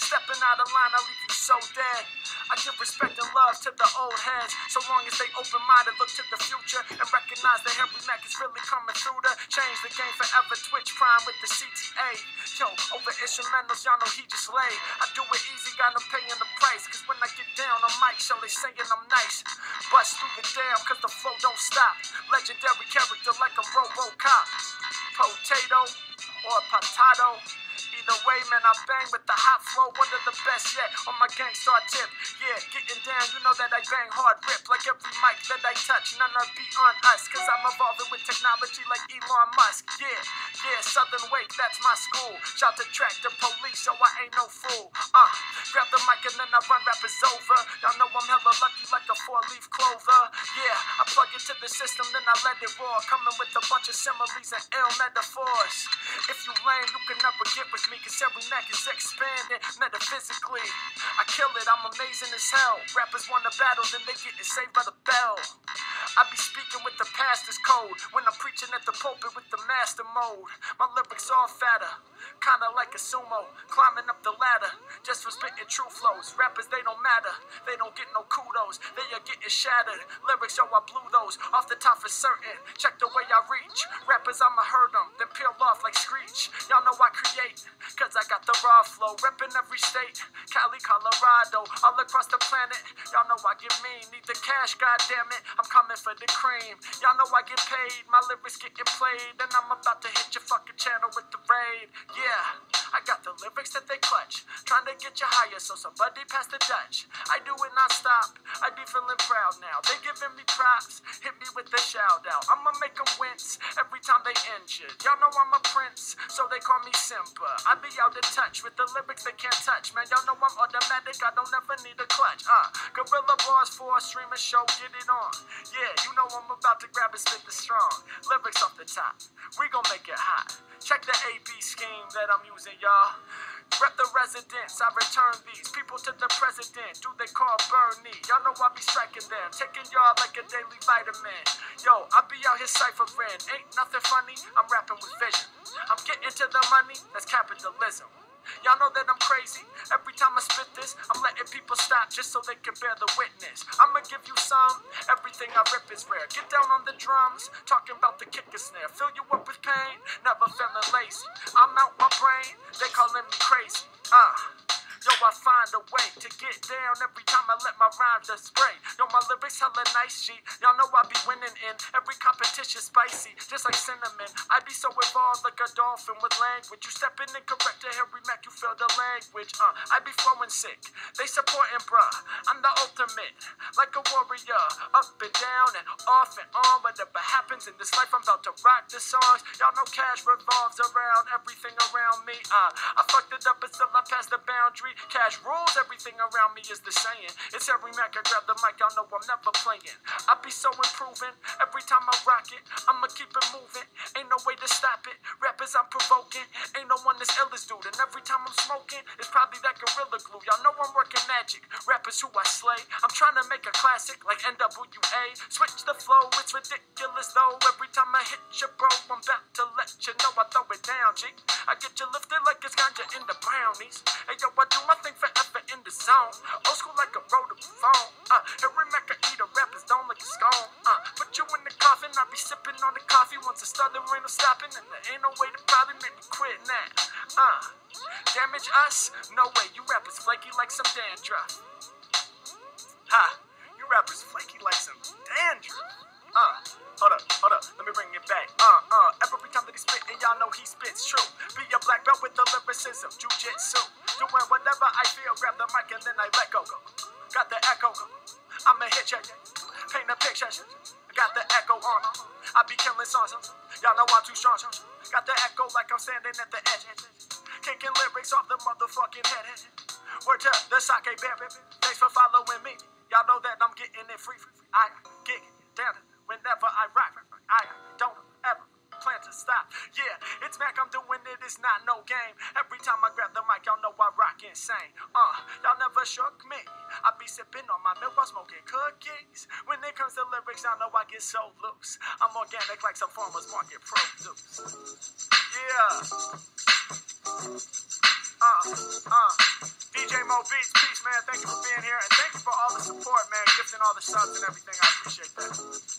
Stepping out of line, I leave you so dead. I give respect and love to the old heads, so long as they open-minded, look to the future, and recognize that Harry Mack is really coming through to change the game forever. Twitch Prime with the CTA. Yo, over instrumentals, y'all know he just lay. I do it easy, got him paying the price, cause when I get down on mic show, they saying I'm nice. Bust through the dam, cause the flow don't stop. Legendary character like a RoboCop. Potato or potato. Either way, man, I bang with the hot flow, one of the best yet on my gangstar tip. Yeah, getting down, you know that I bang hard rip. Like every mic that I touch, none are beyond us, cause I'm evolving with technology like Elon Musk. Yeah, Southern Wake, that's my school. Shout to track the police, so I ain't no fool. Grab the mic and then I run rappers over. Y'all know I'm hella lucky like a 4-leaf clover. Yeah, I plug it to the system, then I let it roar. Coming with a bunch of similes and ill metaphors. If you lame, you can never get with me, cause every Mack is expanding metaphysically. I kill it, I'm amazing as hell. Rappers wanna battle, then they getting saved by the bell. I be speaking with the pastor's code when I'm preaching at the pulpit with the master mode. My lyrics all fatter, kinda like a sumo, climbing up the ladder just for spitting true flows. Rappers, they don't matter, they don't get no kudos, they are getting shattered. Lyrics, yo, I blew those off the top for certain. Check the way I reach. Rappers, I'ma hurt them, then peel off like Screech. Y'all know I create, cause I got the raw flow. Reppin' every state, Cali, Colorado, all across the planet. Y'all know I get mean, need the cash, goddammit. I'm coming for the cream. Y'all know I get paid, my lyrics getting played, and I'm about to hit your fucking channel with the raid. Yeah, I got the lyrics that they clutch, trying to get you higher, so somebody pass the Dutch. I do it non-stop, I be feeling proud now. They giving me props, hit me with the shout out. I'ma make them wince every time they injured. Y'all know I'm a prince, so they call me Simba. I be out of touch with the lyrics they can't touch, man. Y'all know I'm automatic, I don't ever need a clutch. Gorilla bars for a streamer show, get it on. Yeah, you know I'm about to grab and spit the strong lyrics off the top. We gon' make it hot. Check the AB scheme that I'm using, y'all. Rep the residents, I return these people to the president. Do they call Bernie? Y'all know I be striking them, taking y'all like a daily vitamin. Yo, I be out here ciphering, ain't nothing funny, I'm rapping with vision. I'm getting to the money, that's capitalism. Y'all know that I'm crazy. Every time I spit this, I'm letting people stop just so they can bear the witness. I'ma give you some. Everything I rip is rare. Get down on the drums, talking about the kick and snare. Fill you up with pain, never feeling lazy. I'm out my brain, they calling me crazy. Yo, I find a way to get down every time I let my rhymes just spray. Yo, my lyrics hella nice, G. Y'all know I be winning in every competition, spicy, just like cinnamon. I be so evolved like a dolphin with language. You step in and correct a Harry Mack, you feel the language. I be flowing sick, they supporting, bruh. I'm the ultimate, like a warrior, up and down and off and on. Whatever happens in this life, I'm about to rock the songs. Y'all know cash revolves around everything around me. I fucked it up until I passed the boundary. Cash rules, everything around me is the saying. It's every Mack, I grab the mic, y'all know I'm never playing. I be so improving, every time I rock it, I'ma keep it moving, ain't no way to stop it. Rappers I'm provoking, ain't no one as ill as dude. And every time I'm smoking, it's probably that Gorilla Glue. Y'all know I'm working magic, rappers who I slay. I'm trying to make a classic like NWA. Switch the flow, it's ridiculous though. Every time I hit you, bro, I'm about to let you know I throw it down, G. I get you lifted like it's ganja in the brownies. Hey yo, I do my thing forever in the zone. Old school like a rotary phone. Harry Mack, I eat a rapper's dome like a scone. Put you in the coffin, I be sipping on the coffee. Once I start, there ain't no stopping, and there ain't no way to probably make me quit now. Damage us? No way, you rappers flaky like some dandruff. You rappers flaky like some dandruff. Hold up, let me bring it back. Every time that he spit, and y'all know he spits true. Be a black belt with the lyricism, jujitsu. Doing whatever I feel, grab the mic and then I let go. Got the echo, I'ma hit ya, paint a picture. Got the echo on, I be killing songs. Y'all know I'm too strong. Got the echo like I'm standing at the edge. Kicking lyrics off the motherfucking head. Word to the sake bear, thanks for following me. Y'all know that I'm getting it free. I get down whenever I rock. I don't ever plan to stop. Yeah, it's Mack, I'm doing it, it's not no game. Every time I grab the mic, y'all know I rock insane. Y'all never shook me. I be sipping on my milk while smoking cookies. When it comes to lyrics, y'all know I get so loose. I'm organic like some farmers market produce. Yeah. DJ Beats, peace, man. Thank you for being here, and thank you for all the support, man. Gifting all the subs and everything. I appreciate that.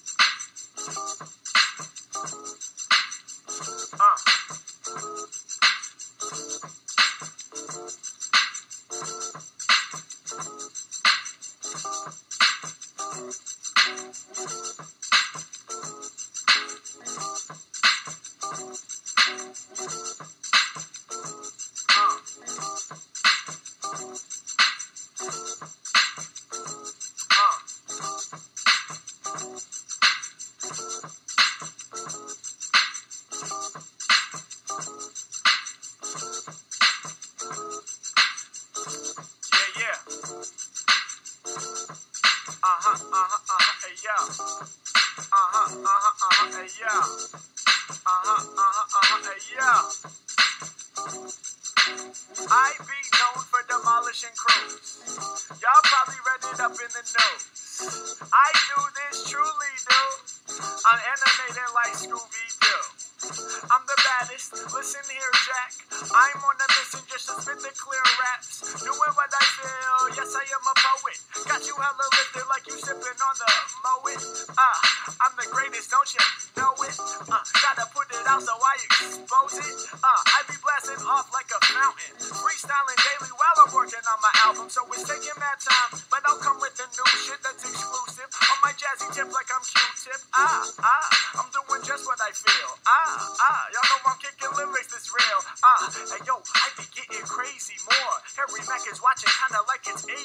I be known for demolishing crews. Y'all probably read it up in the news. I do this truly, dude. I'm animated like Scooby-Doo. I'm the baddest, listen here, Jack. I'm on a mission just to spit the clear raps. Doing what I feel, yes I am a poet. Got you hella lifted like you sipping on the Moet. I'm the greatest, don't you know it? Gotta put it out so I expose it. I be blasting off like a fountain. Freestyling daily while I'm working on my album. So it's taking that time, but I'll come with the new shit that's exclusive. On my jazzy tip like I'm Q-tip. I'm doing just what I feel. Y'all know I'm kicking lyrics that's real. Hey yo, I be getting crazy more. Harry Mack is watching kinda like it's 84.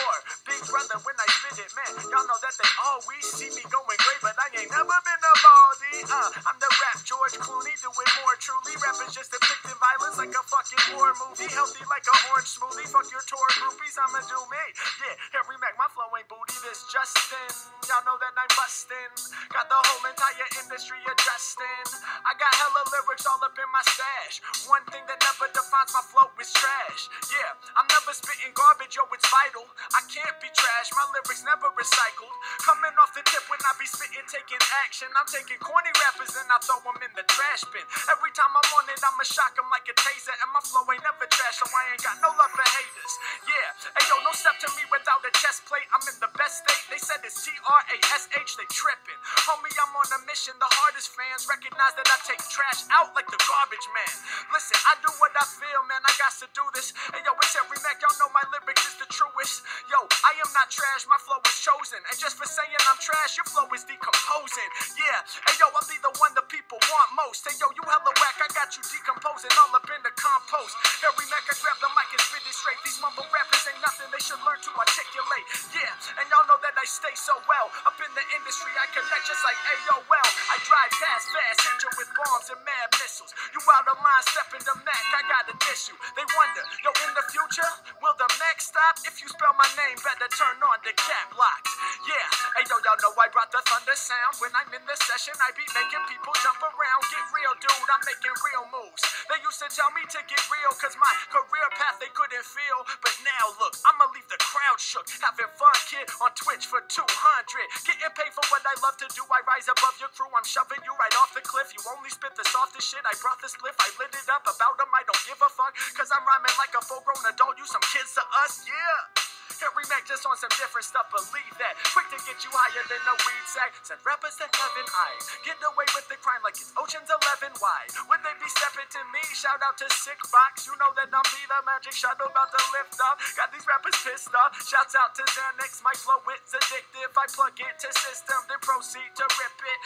Big brother when I spit it, man. Y'all know that they always see me going great, but I ain't never been a baldy. I'm the rap George Clooney, doing more truly. Rappers just depicting violence like a fucking war movie. Healthy like an orange smoothie. Fuck your tour groupies, I'ma do me. Yeah, Harry Mack, my flow ain't booty. This Justin, y'all know that I'm bustin'. Got the whole entire industry adjusting. I got hella lyrics all up in my stash. One thing that never defines my flow is trash. Yeah, I'm never spitting garbage, yo, it's vital. I can't be trash, my lyrics never recycled. Coming off the tip when I be spitting, taking action. I'm taking corny rappers and I throw them in the trash bin. Every time I'm on it, I'ma shock them like a taser. And my flow ain't never trash, so I ain't got no love for haters. Yeah, hey yo, no step to me without a chest plate. I'm in the best state, they said it's TRASH, they tripping. Homie, I'm on a mission, the hardest fans recognize that I take trash out like the garbage man. Listen, I do what I feel, man, I got to do this. Hey yo, it's Harry Mack, y'all know my lyrics is the truest. Yo, I am not trash, my flow is chosen. And just for saying I'm trash, your flow is decomposing. Yeah, hey yo, I'll be the one the people want most. Hey yo, you hella whack, I got you decomposing all up in the compost. Harry Mack, I grab the mic and spit it straight. These mumble rappers ain't nothing, they should learn to articulate. Yeah, and y'all know that I stay so well. Up in the industry, I connect just like AOL. I drive past fast, hit you with bombs and mad missiles. You out of line, step into Mac, I got an issue. They wonder, yo, in the future, will the Mac stop? If you spell my name, better turn on the cap locks. Yeah, hey yo, y'all know I brought the thunder sound. When I'm in the session, I be making people jump around. Get real, dude, I'm making real moves. They used to tell me to get real, cause my career path they couldn't feel. But now look, I'ma leave the crowd shook. Having fun, kid, on Twitch for 200. Getting paid for what I love to do. I rise above your crew, I'm shoving you right off the cliff. You only spit the softest shit, I brought the spliff. I lit it up about them, I don't give a fuck. Cause I'm rhyming like a full-grown adult. You some kids to us, yeah. Harry Mack just on some different stuff, believe that. Quick to get you higher than a weed sack. Send rappers to heaven, I get away with the crime like it's Ocean's 11. Why would they be stepping to me? Shout out to Sick Box, you know that I'm be the magic shuttle about to lift off. Got these rappers pissed off. Shouts out to Xanax, my flow is addictive. I plug into system, then proceed to rip it.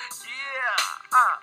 Yeah,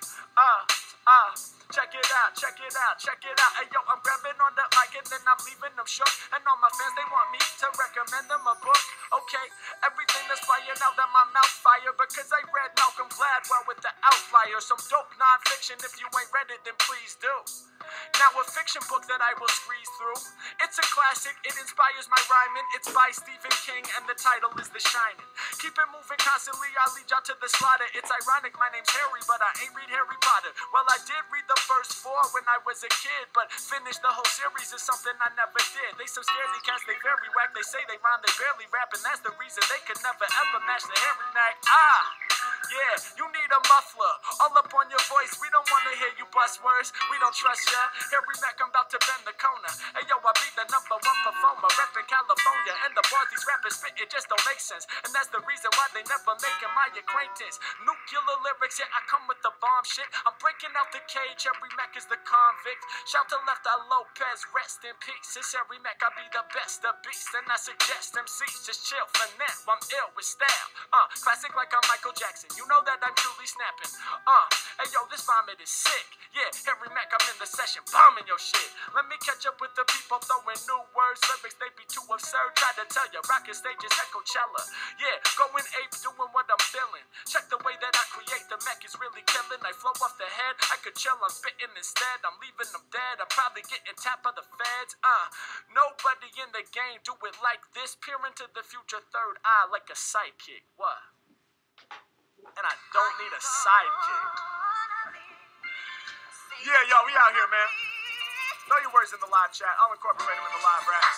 check it out, check it out, check it out. Hey yo, I'm grabbing on the mic and then I'm leaving them shook. And all my fans, they want me to recommend them a book. Okay, everything that's flying out of my mouth fire. Because I read Malcolm Gladwell with The Outlier. Some dope non-fiction, if you ain't read it, then please do. Now a fiction book that I will squeeze through. It's a classic, it inspires my rhyming. It's by Stephen King and the title is The Shining. Keep it moving constantly, I'll lead y'all to the slaughter. It's ironic, my name's Harry, but I ain't read Harry Potter. Well, I did read the first 4 when I was a kid, but finish the whole series is something I never did. They some scaredy cats, they very whack. They say they rhyme, they barely rap, and that's the reason they could never ever match the Harry Mack. Yeah, you need a muffler all up on your voice. We don't wanna hear you bust words. We don't trust ya. Harry Mack, I'm about to bend the corner. Hey yo, I be the #1 performer, reppin' California. bars these rappers spit, it just don't make sense. And that's the reason why they never making my acquaintance. Nuclear lyrics, yeah, I come with the bomb shit. I'm breaking out the cage, Harry Mack is the convict. Shout to Left Eye Lopez, rest in peace. It's Harry Mack, I be the best of beasts. And I suggest MCs just chill for now. I'm ill with style. Classic like I'm Michael Jackson. You know that I'm truly snapping. Hey yo, this vomit is sick. Yeah, Harry Mack, I'm in the session, bombing your shit. Let me catch up with the people throwing new words, lyrics, they be too absurd. Try to tell you, rockin' stages at Coachella. Yeah, going ape, doing what I'm feeling. Check the way that I create, the Mack is really killing. I flow off the head, I could chill, I'm spitting instead. I'm leaving them dead, I'm probably getting tapped by the feds. Nobody in the game do it like this. Peer into the future, third eye like a sidekick. What? And I don't need a sidekick. Yeah, yo, we out here, man. Know your words in the live chat. I'll incorporate them in the live raps.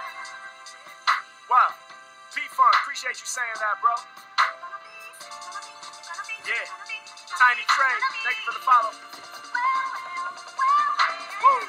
Wow. P-Funk, appreciate you saying that, bro. Yeah. Tiny Trey, thank you for the follow. Woo.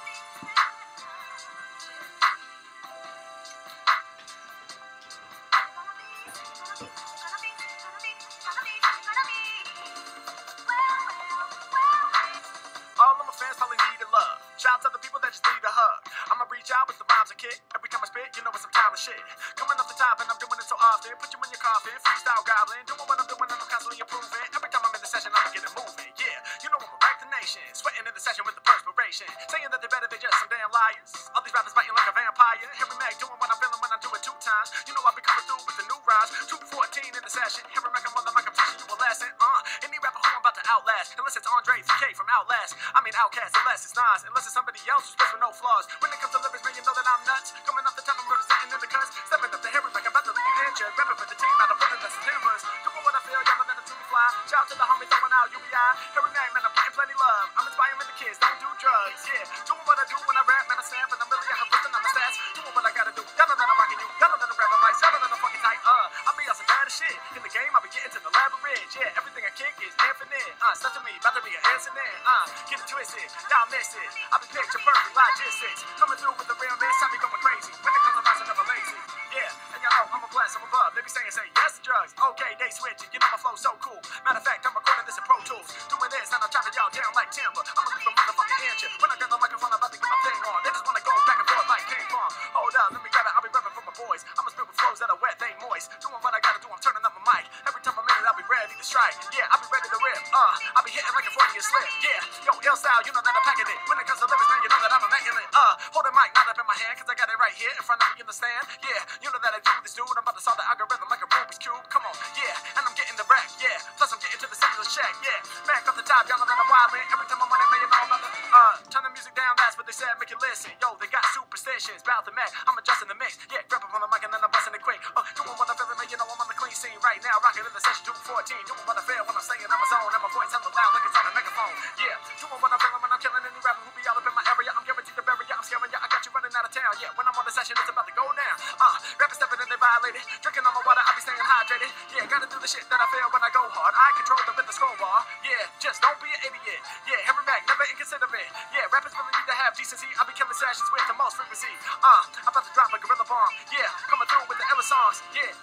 All of my fans probably need love. Shout out to the people that just need a hug. I'ma reach out with the rhymes I kick. Every time I spit, you know it's some timeless shit. Coming off the top and I'm doing it so often. Put you in your coffin, freestyle goblin. Doing what I'm doing and I'm constantly improving. Every time I'm in the session, I'ma get it moving. Yeah, you know I'ma wreck the nation. Sweating in the session with the perspiration. Saying that they're better than just some damn liars. All these rappers biting like a vampire. Harry Mack doing what I'm feeling when I do it 2 times. You know I'll be coming through with the new rhymes. 214 in the session. Harry Mack, I'm on the mic, I'm teaching you a lesson. Any rapper who I'm about to outlast. Unless it's Andre 3K from Outlast. I mean Outkast, unless it's Nas. Unless it's somebody else who spits with no flaws. When it comes to lyrics, man, you know that I'm nuts. Coming off the top, I'm representing in the cuts. Stepping up the Harry Mack, I'm about to leave you injured. Rapping for the team, out of brother, that's the Denver's. Doing what I feel, y'all know that I'm truly fly. Shout out to the homie throwing out UBI. Harry Mack, man, I'm getting plenty love. I'm inspiring the kids, don't do drugs. Yeah, doing what I do when I rap, man, I snap. And I'm really out here busting on the stats. Doing what I gotta do. Y'all know that I'm rocking you. Y'all know that I'm grabbing mics. Y'all know that I'm fucking tight. I'll be on some bad shit. In the game, I'll be getting to the labyrinth. Yeah, everything I kick is infinite. Stuff to me, about to be an incident. Get it twisted, y'all miss it. I'll be picture perfect, logistics. Coming through with the realness, I be going crazy. When it comes to rhymes, I'm never lazy. Yeah, and y'all know I'm a bless, I'm above. They be saying, say yes to drugs. Okay, they switching. You know my flow so cool. Matter of fact, I'm recording this in Pro Tools. Doing this, and I'm chopping y'all down like timber. I'ma leave a motherfucking inch. When I grab the microphone, I'm about to get my thing on. They just wanna go back and forth like ping pong. Hold up, let me grab it. I'll be repping for my boys. I'ma spit with flows that are wet, they moist. Doing what I gotta do, I'm turning up my mic. Every time I'm in it, I'll be ready to strike. Yeah, I'll be ready to rip. I'll be hitting like a 40 and slip. Yeah, yo, ill style, you know that I'm packing it. When it comes to lyrics, man, you know that I'm immaculate. Hold the mic, not up in my hand, cause I got it right here in front of me in the stand. Yeah, you know that I do this, dude. I'm about to solve the algorithm like a Rubik's Cube. Come on, yeah, and I'm getting the rack, yeah. Plus I'm getting to the singular check, yeah. Mack off the top, y'all know that I'm wildin'. Every time I'm on it, man, you know I'm about to turn the music down, that's what they said, make it listen. Yo, they got superstitions, bout the Mack, I'm adjusting the mix. Yeah, grab up on the mic and then I'm busting it quick. Doing what I'm feeling, man, you know I'm on the clean scene right now. Rocking in the session 214. Doing what I feel when I'm singing on my zone. And my voice hella loud like it's on a megaphone. Yeah, doing what I'm feeling when I'm killing any rapper who be all up in my area. I'm guaranteed to bury ya, I'm scaring ya. I got you running out of town. Yeah, when I'm on the session, it's about to go down. Rappers stepping in, they violated. Drinking on my water, I be staying hydrated. Yeah, gotta do the shit that I feel when I go hard. I control the rhythm scroll bar. Yeah, just don't be an idiot. Yeah, Harry Mack, never inconsiderate. Yeah, rappers really need to have decency. I be killing sessions with the most frequency. I'm about to drop a gorilla bomb. Yeah, coming through with the illa songs. Yeah.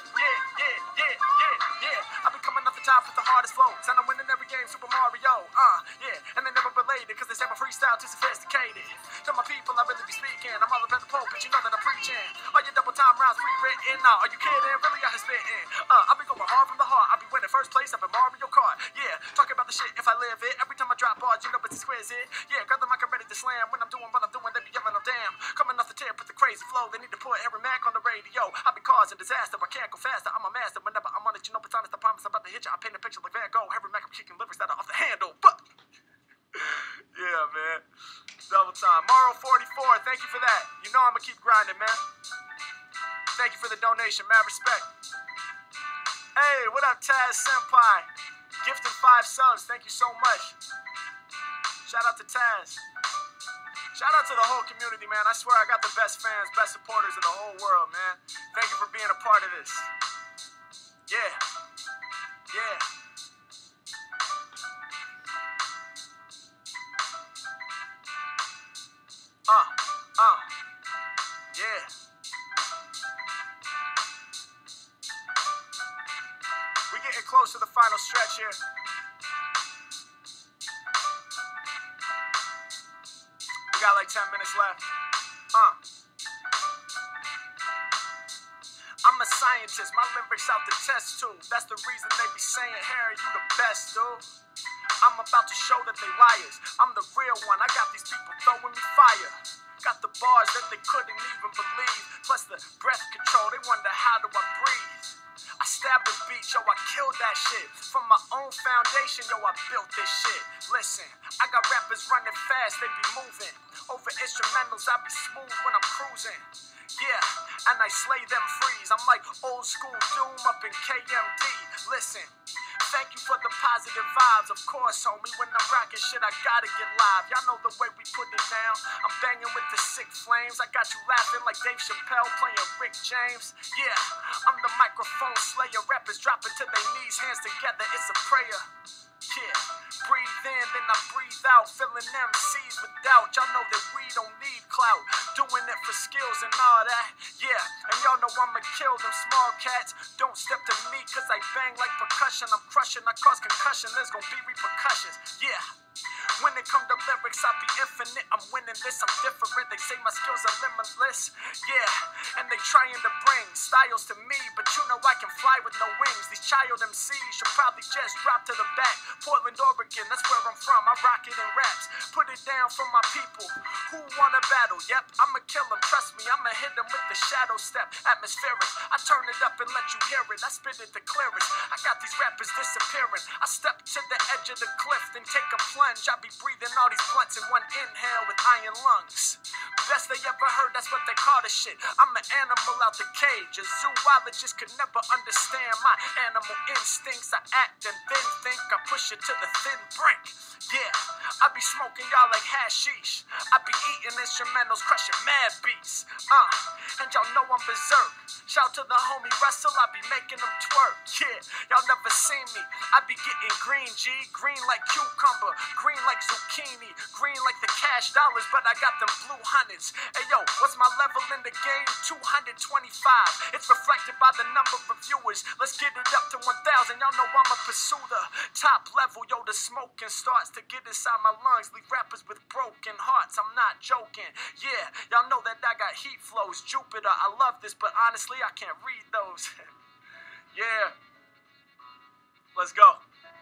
I be coming off the top with the hardest flows. And I'm winning every game, Super Mario. Yeah, and they never related, cause they say my freestyle too sophisticated. Tell my people I really be speaking. I'm all up at the pulpit, you know that I'm preaching. All your double time rounds pre-written. Are you kidding? Really out here spitting. I be going hard from the heart. I be winning first place up in Mario Kart. Yeah, talking about the shit if I live it. Every time I drop bars, you know it's exquisite. Yeah, grab the mic, I'm ready to slam. When I'm doing what I'm doing, they be yelling, oh damn. Coming off the tip with the crazy flow. They need to put Harry Mack on the radio. I be causing disaster, I can't go faster. I'm a master whenever I'm on it. You know it's honest, I promise I'm about to hit you. I paint a picture like Van Gogh. Harry Mack, I'm kicking lyrics that are off the handle. But yeah, man. Double time. Morrow 44, thank you for that. You know I'ma keep grinding, man. Thank you for the donation, man. Respect. Hey, what up, Taz Senpai? Gifted 5 subs. Thank you so much. Shout out to Taz. Shout out to the whole community, man. I swear I got the best fans, best supporters in the whole world, man. Thank you for being a part of this. Yeah. Yeah. close to the final stretch here. We got like 10 minutes left. I'm a scientist, my lyrics out the test tube. That's the reason they be saying, Harry, you the best, dude. I'm about to show that they liars. I'm the real one, I got these people throwing me fire. Got the bars that they couldn't even believe. Plus the breath control, they wonder how do I breathe. I stabbed the beat, yo, I killed that shit. From my own foundation, yo, I built this shit. Listen, I got rappers running fast, they be moving. Over instrumentals, I be smooth when I'm cruising. Yeah, and I slay them freeze. I'm like old school Doom up in KMD. Listen, thank you for the positive vibes. Of course, homie, when I'm rocking shit, I gotta get live. Y'all know the way we put it down. I'm banging with the sick flames. I got you laughing like Dave Chappelle playing Rick James. Yeah, I'm the microphone slayer. Rappers dropping to their knees, hands together, it's a prayer. Yeah, breathe in, then I breathe out. Filling MCs with doubt. Y'all know that we don't need clout. Doing it for skills and all that. Yeah, and y'all know I'ma kill them small cats. Don't step to me, cause I bang like percussion. I'm crushing, I cause concussion. There's gonna be repercussions. Yeah. When it come to lyrics, I'll be infinite. I'm winning this, I'm different. They say my skills are limitless. Yeah, and they trying to bring styles to me, but you know I can fly with no wings. These child MCs should probably just drop to the back. Portland, Oregon, that's where I'm from. I rock it in raps. Put it down for my people who wanna battle. Yep, I'ma kill them, trust me. I'ma hit them with the shadow step. Atmospheric, I turn it up and let you hear it. I spit it the clearest. I got these rappers disappearing. I step to the edge of the cliff, then take a plunge. I be breathing all these blunts in one inhale with iron lungs. Best they ever heard, that's what they call this shit. I'm an animal out the cage. A zoologist could never understand my animal instincts. I act and then think. I push it to the thin brink. Yeah, I be smoking y'all like hashish. I be eating instrumentals, crushing mad beats. And y'all know I'm berserk. Shout to the homie Russell, I be making them twerk. Yeah, y'all never seen me. I be getting green, G. Green like cucumber, green like zucchini, green like the cash dollars, but I got them blue hundreds. Hey yo, what's my level in the game? 225. It's reflected by the number of viewers. Let's get it up to 1,000. Y'all know I'ma pursue the top level. Yo, the smoking starts to get inside my lungs. Leave rappers with broken hearts. I'm not joking. Yeah, y'all know that I got heat flows. Jupiter, I love this, but honestly, I can't read those. Yeah. Let's go.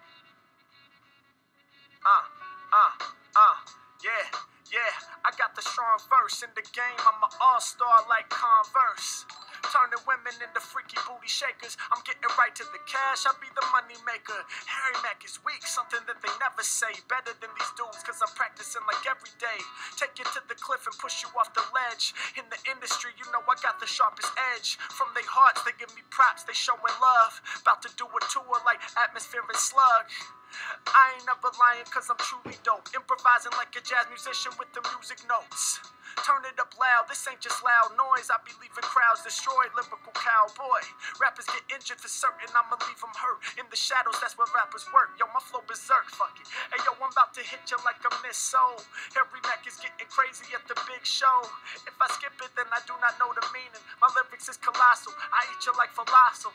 Yeah, I got the strong verse in the game. I'm an all-star like Converse. Turning women into freaky booty shakers. I'm getting right to the cash, I be the money maker. Harry Mack is weak, something that they never say. Better than these dudes, cause I'm practicing like every day. Take you to the cliff and push you off the ledge. In the industry, you know I got the sharpest edge. From their hearts, they give me props, they showing love. About to do a tour like Atmosphere and Slug. I ain't never lying cause I'm truly dope. Improvising like a jazz musician with the music notes. Turn it up loud, this ain't just loud noise. I be leaving crowds destroyed, lyrical cowboy. Rappers get injured for certain, I'ma leave them hurt. In the shadows, that's where rappers work. Yo, my flow berserk, fuck it. Hey yo, I'm about to hit you like a missile. Harry Mack is getting crazy at the big show. If I skip it, then I do not know the meaning. My lyrics is colossal, I eat you like falafel.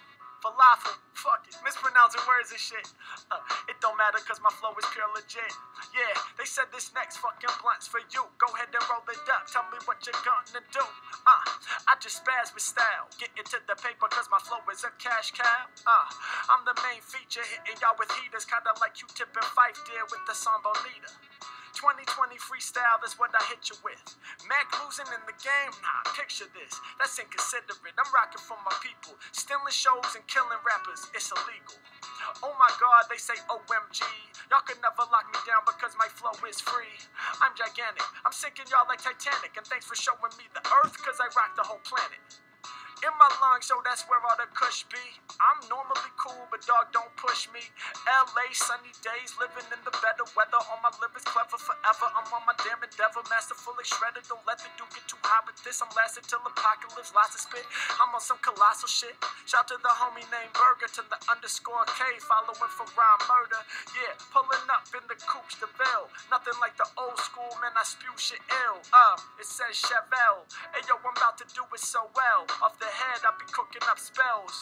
Fuck it, mispronouncing words and shit. It don't matter cause my flow is pure legit. Yeah, they said this next fucking blunt's for you. Go ahead and roll it up, tell me what you're gonna do. I just spaz with style, getting to the paper cause my flow is a cash cow. I'm the main feature, hitting y'all with heaters, kinda like you tipping Fife did with the song Bonita. 2020 freestyle, that's what I hit you with. Mack losing in the game? Nah, picture this. That's inconsiderate. I'm rocking for my people. Stealing shows and killing rappers, it's illegal. Oh my god, they say OMG. Y'all could never lock me down because my flow is free. I'm gigantic. I'm sinking y'all like Titanic. And thanks for showing me the earth cause I rock the whole planet. In my lungs, so that's where all the kush be. I'm normally cool, but dog, don't push me. LA, sunny days, living in the better weather. All my lyrics clever forever. I'm on my damn endeavor, masterful like shredder. Don't let the dude get too high with this. I'm lasting till apocalypse, lots of spit. I'm on some colossal shit. Shout to the homie named Burger, to the _ K, following for rhyme murder. Yeah, pulling up in the coupe de ville. Nothing like the old school, man, I spew shit ill. It says Chevelle. Hey yo, I'm about to do it so well. Off the head, I be cooking up spells.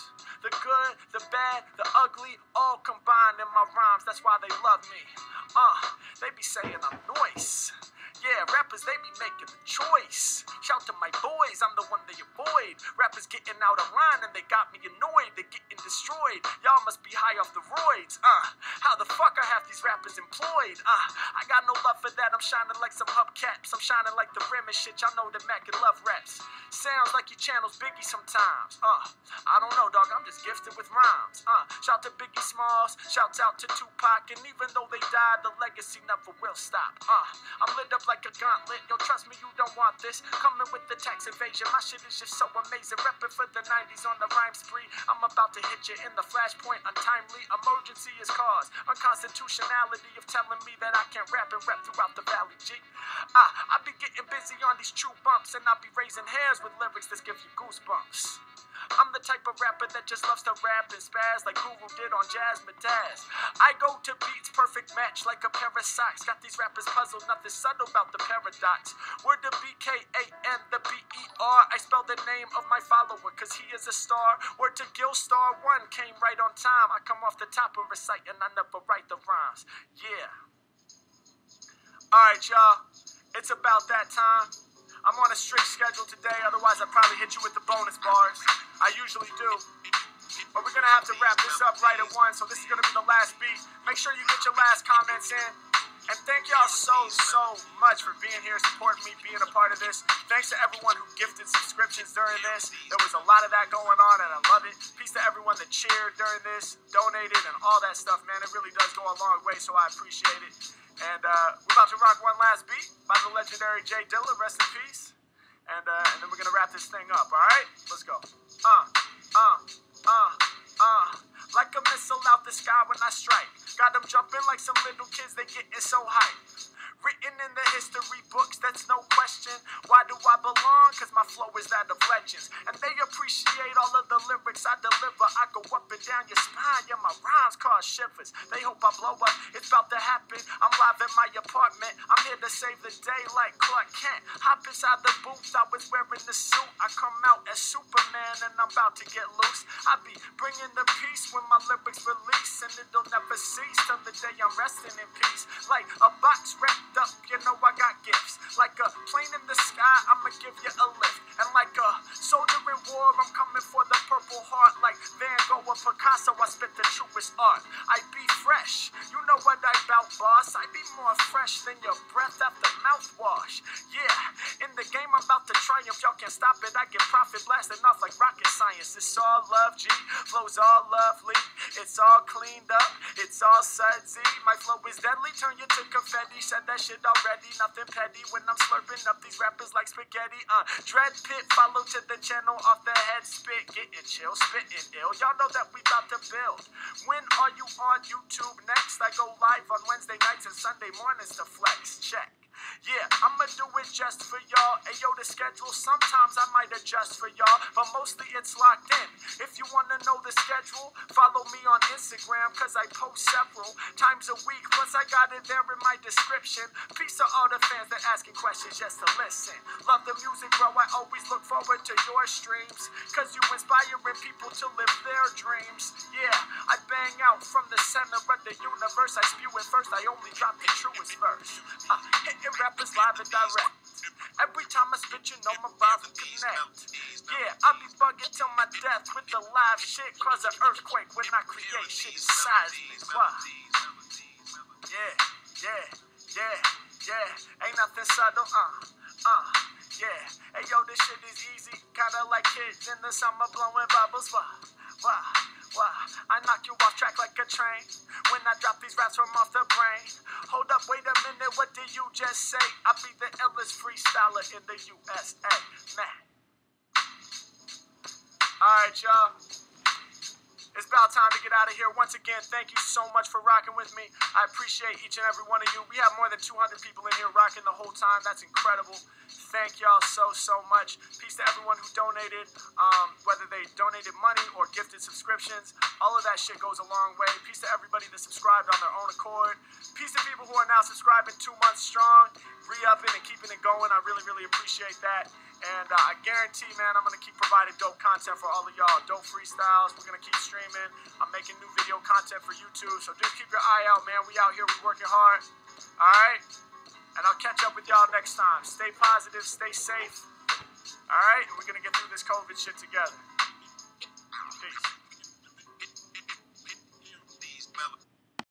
The good, the bad, the ugly, all combined in my rhymes. That's why they love me. They be saying I'm nice. Yeah, rappers, they be making the choice. Shout to my boys, I'm the one they avoid. Rappers getting out of line and they got me annoyed. They're getting destroyed. Y'all must be high off the roids. How the fuck I have these rappers employed? I got no love for that. I'm shining like some hubcaps. I'm shining like the rim and shit. Y'all know that Mack can love raps. Sounds like he channels Biggie sometimes. I don't know, dog. I'm just gifted with rhymes. Shout to Biggie Smalls. Shouts out to Tupac. And even though they died, the legacy never will stop. I'm lit up like a gauntlet. Yo, trust me, you don't want this. Coming with the tax evasion. My shit is just so amazing. Repping for the 90s on the rhyme spree. I'm about to hit you in the flashpoint. Untimely emergency is caused. Unconstitutionality of telling me that I can't rap and rap throughout the valley, G. I be getting busy on these true bumps. And I be raising hairs with lyrics that give you goosebumps. I'm the type of rapper that just loves to rap and spaz like Guru did on Jazz Madaz. I go to beats, perfect match like a pair of socks. Got these rappers puzzled, nothing subtle about the paradox. Word to BKAN, the BER. I spell the name of my follower, cause he is a star. Word to Gil Star 1, came right on time. I come off the top and recite and I never write the rhymes. Yeah. Alright, y'all. It's about that time. I'm on a strict schedule today, otherwise I'd probably hit you with the bonus bars. I usually do. But we're gonna have to wrap this up right at once, so this is gonna be the last beat. Make sure you get your last comments in. And thank y'all so much for being here, supporting me, being a part of this. Thanks to everyone who gifted subscriptions during this. There was a lot of that going on, and I love it. Peace to everyone that cheered during this, donated, and all that stuff, man. It really does go a long way, so I appreciate it. And we're about to rock one last beat by the legendary Jay Dilla, rest in peace. And then we're gonna wrap this thing up, alright? Let's go. Like a missile out the sky when I strike. Got them jumping like some little kids, they getting so hyped. Written in the history books, that's no question. Why do I belong? Cause my flow is that of legends. And they appreciate all of the lyrics I deliver. I go up and down your spine, yeah, my rhymes cause shivers. They hope I blow up, it's about to happen. I'm live in my apartment, I'm here to save the day like Clark Kent. Hop inside the booth, I was wearing the suit. I come out as Superman and I'm about to get loose. I be bringing the peace when my lyrics release. And it'll never cease till the day I'm resting in peace. Like a box wrapped up, you know I got gifts. Like a plane in the sky, I'ma give you a lift. And like a soldier in war, I'm coming for the Purple Heart. Like Van Gogh or Picasso, I spit the truest art. I be fresh, you know what I bout, boss. I be more fresh than your breath after mouthwash. Yeah, in the game I'm about to triumph, y'all can't stop it. I get profit blasting off like rocket science. It's all love, G, flow's all lovely. It's all cleaned up, it's all sudsy. My flow is deadly, turn you to confetti. Said that shit already, nothing petty. When I'm slurping up these rappers like spaghetti. Dread pit, follow to the channel off the head spit. Getting chill, spitting ill. Y'all know that we about to build. When are you on YouTube next? I go live on Wednesday nights and Sunday mornings to flex. Check. Yeah, I'ma do it just for y'all. Ayo, the schedule, sometimes I might adjust for y'all, but mostly it's locked in. If you wanna know the schedule, follow me on Instagram, cause I post several times a week. Plus I got it there in my description. Peace to all the fans that asking questions just to listen. Love the music, bro, I always look forward to your streams, cause you inspiring people to live their dreams. Yeah, I bang out from the center of the universe. I spew it first, I only drop the truest verse. Hitting rappers live and direct. Every time I spit, you know my rhymes will connect. Yeah, I be bugging till my death with the live shit. Cause an earthquake when I create shit is seismic. Wow. Yeah. Ain't nothing subtle, yeah. Hey yo, this shit is easy. Kinda like kids in the summer blowing bubbles. Wow. I knock you off track like a train when I drop these raps from off the brain. Hold up, wait a minute, what did you just say? I be the illest freestyler in the USA, man. Alright, y'all. It's about time to get out of here. Once again, thank you so much for rocking with me. I appreciate each and every one of you. We have more than 200 people in here rocking the whole time. That's incredible. Thank y'all so much. Peace to everyone who donated, whether they donated money or gifted subscriptions. All of that shit goes a long way. Peace to everybody that subscribed on their own accord. Peace to people who are now subscribing 2 months strong, re-upping and keeping it going. I really appreciate that. And I guarantee, man, I'm going to keep providing dope content for all of y'all. Dope freestyles. We're going to keep streaming. I'm making new video content for YouTube. So just keep your eye out, man. We out here. We working hard. All right? And I'll catch up with y'all next time. Stay positive. Stay safe. All right? And we're going to get through this COVID shit together.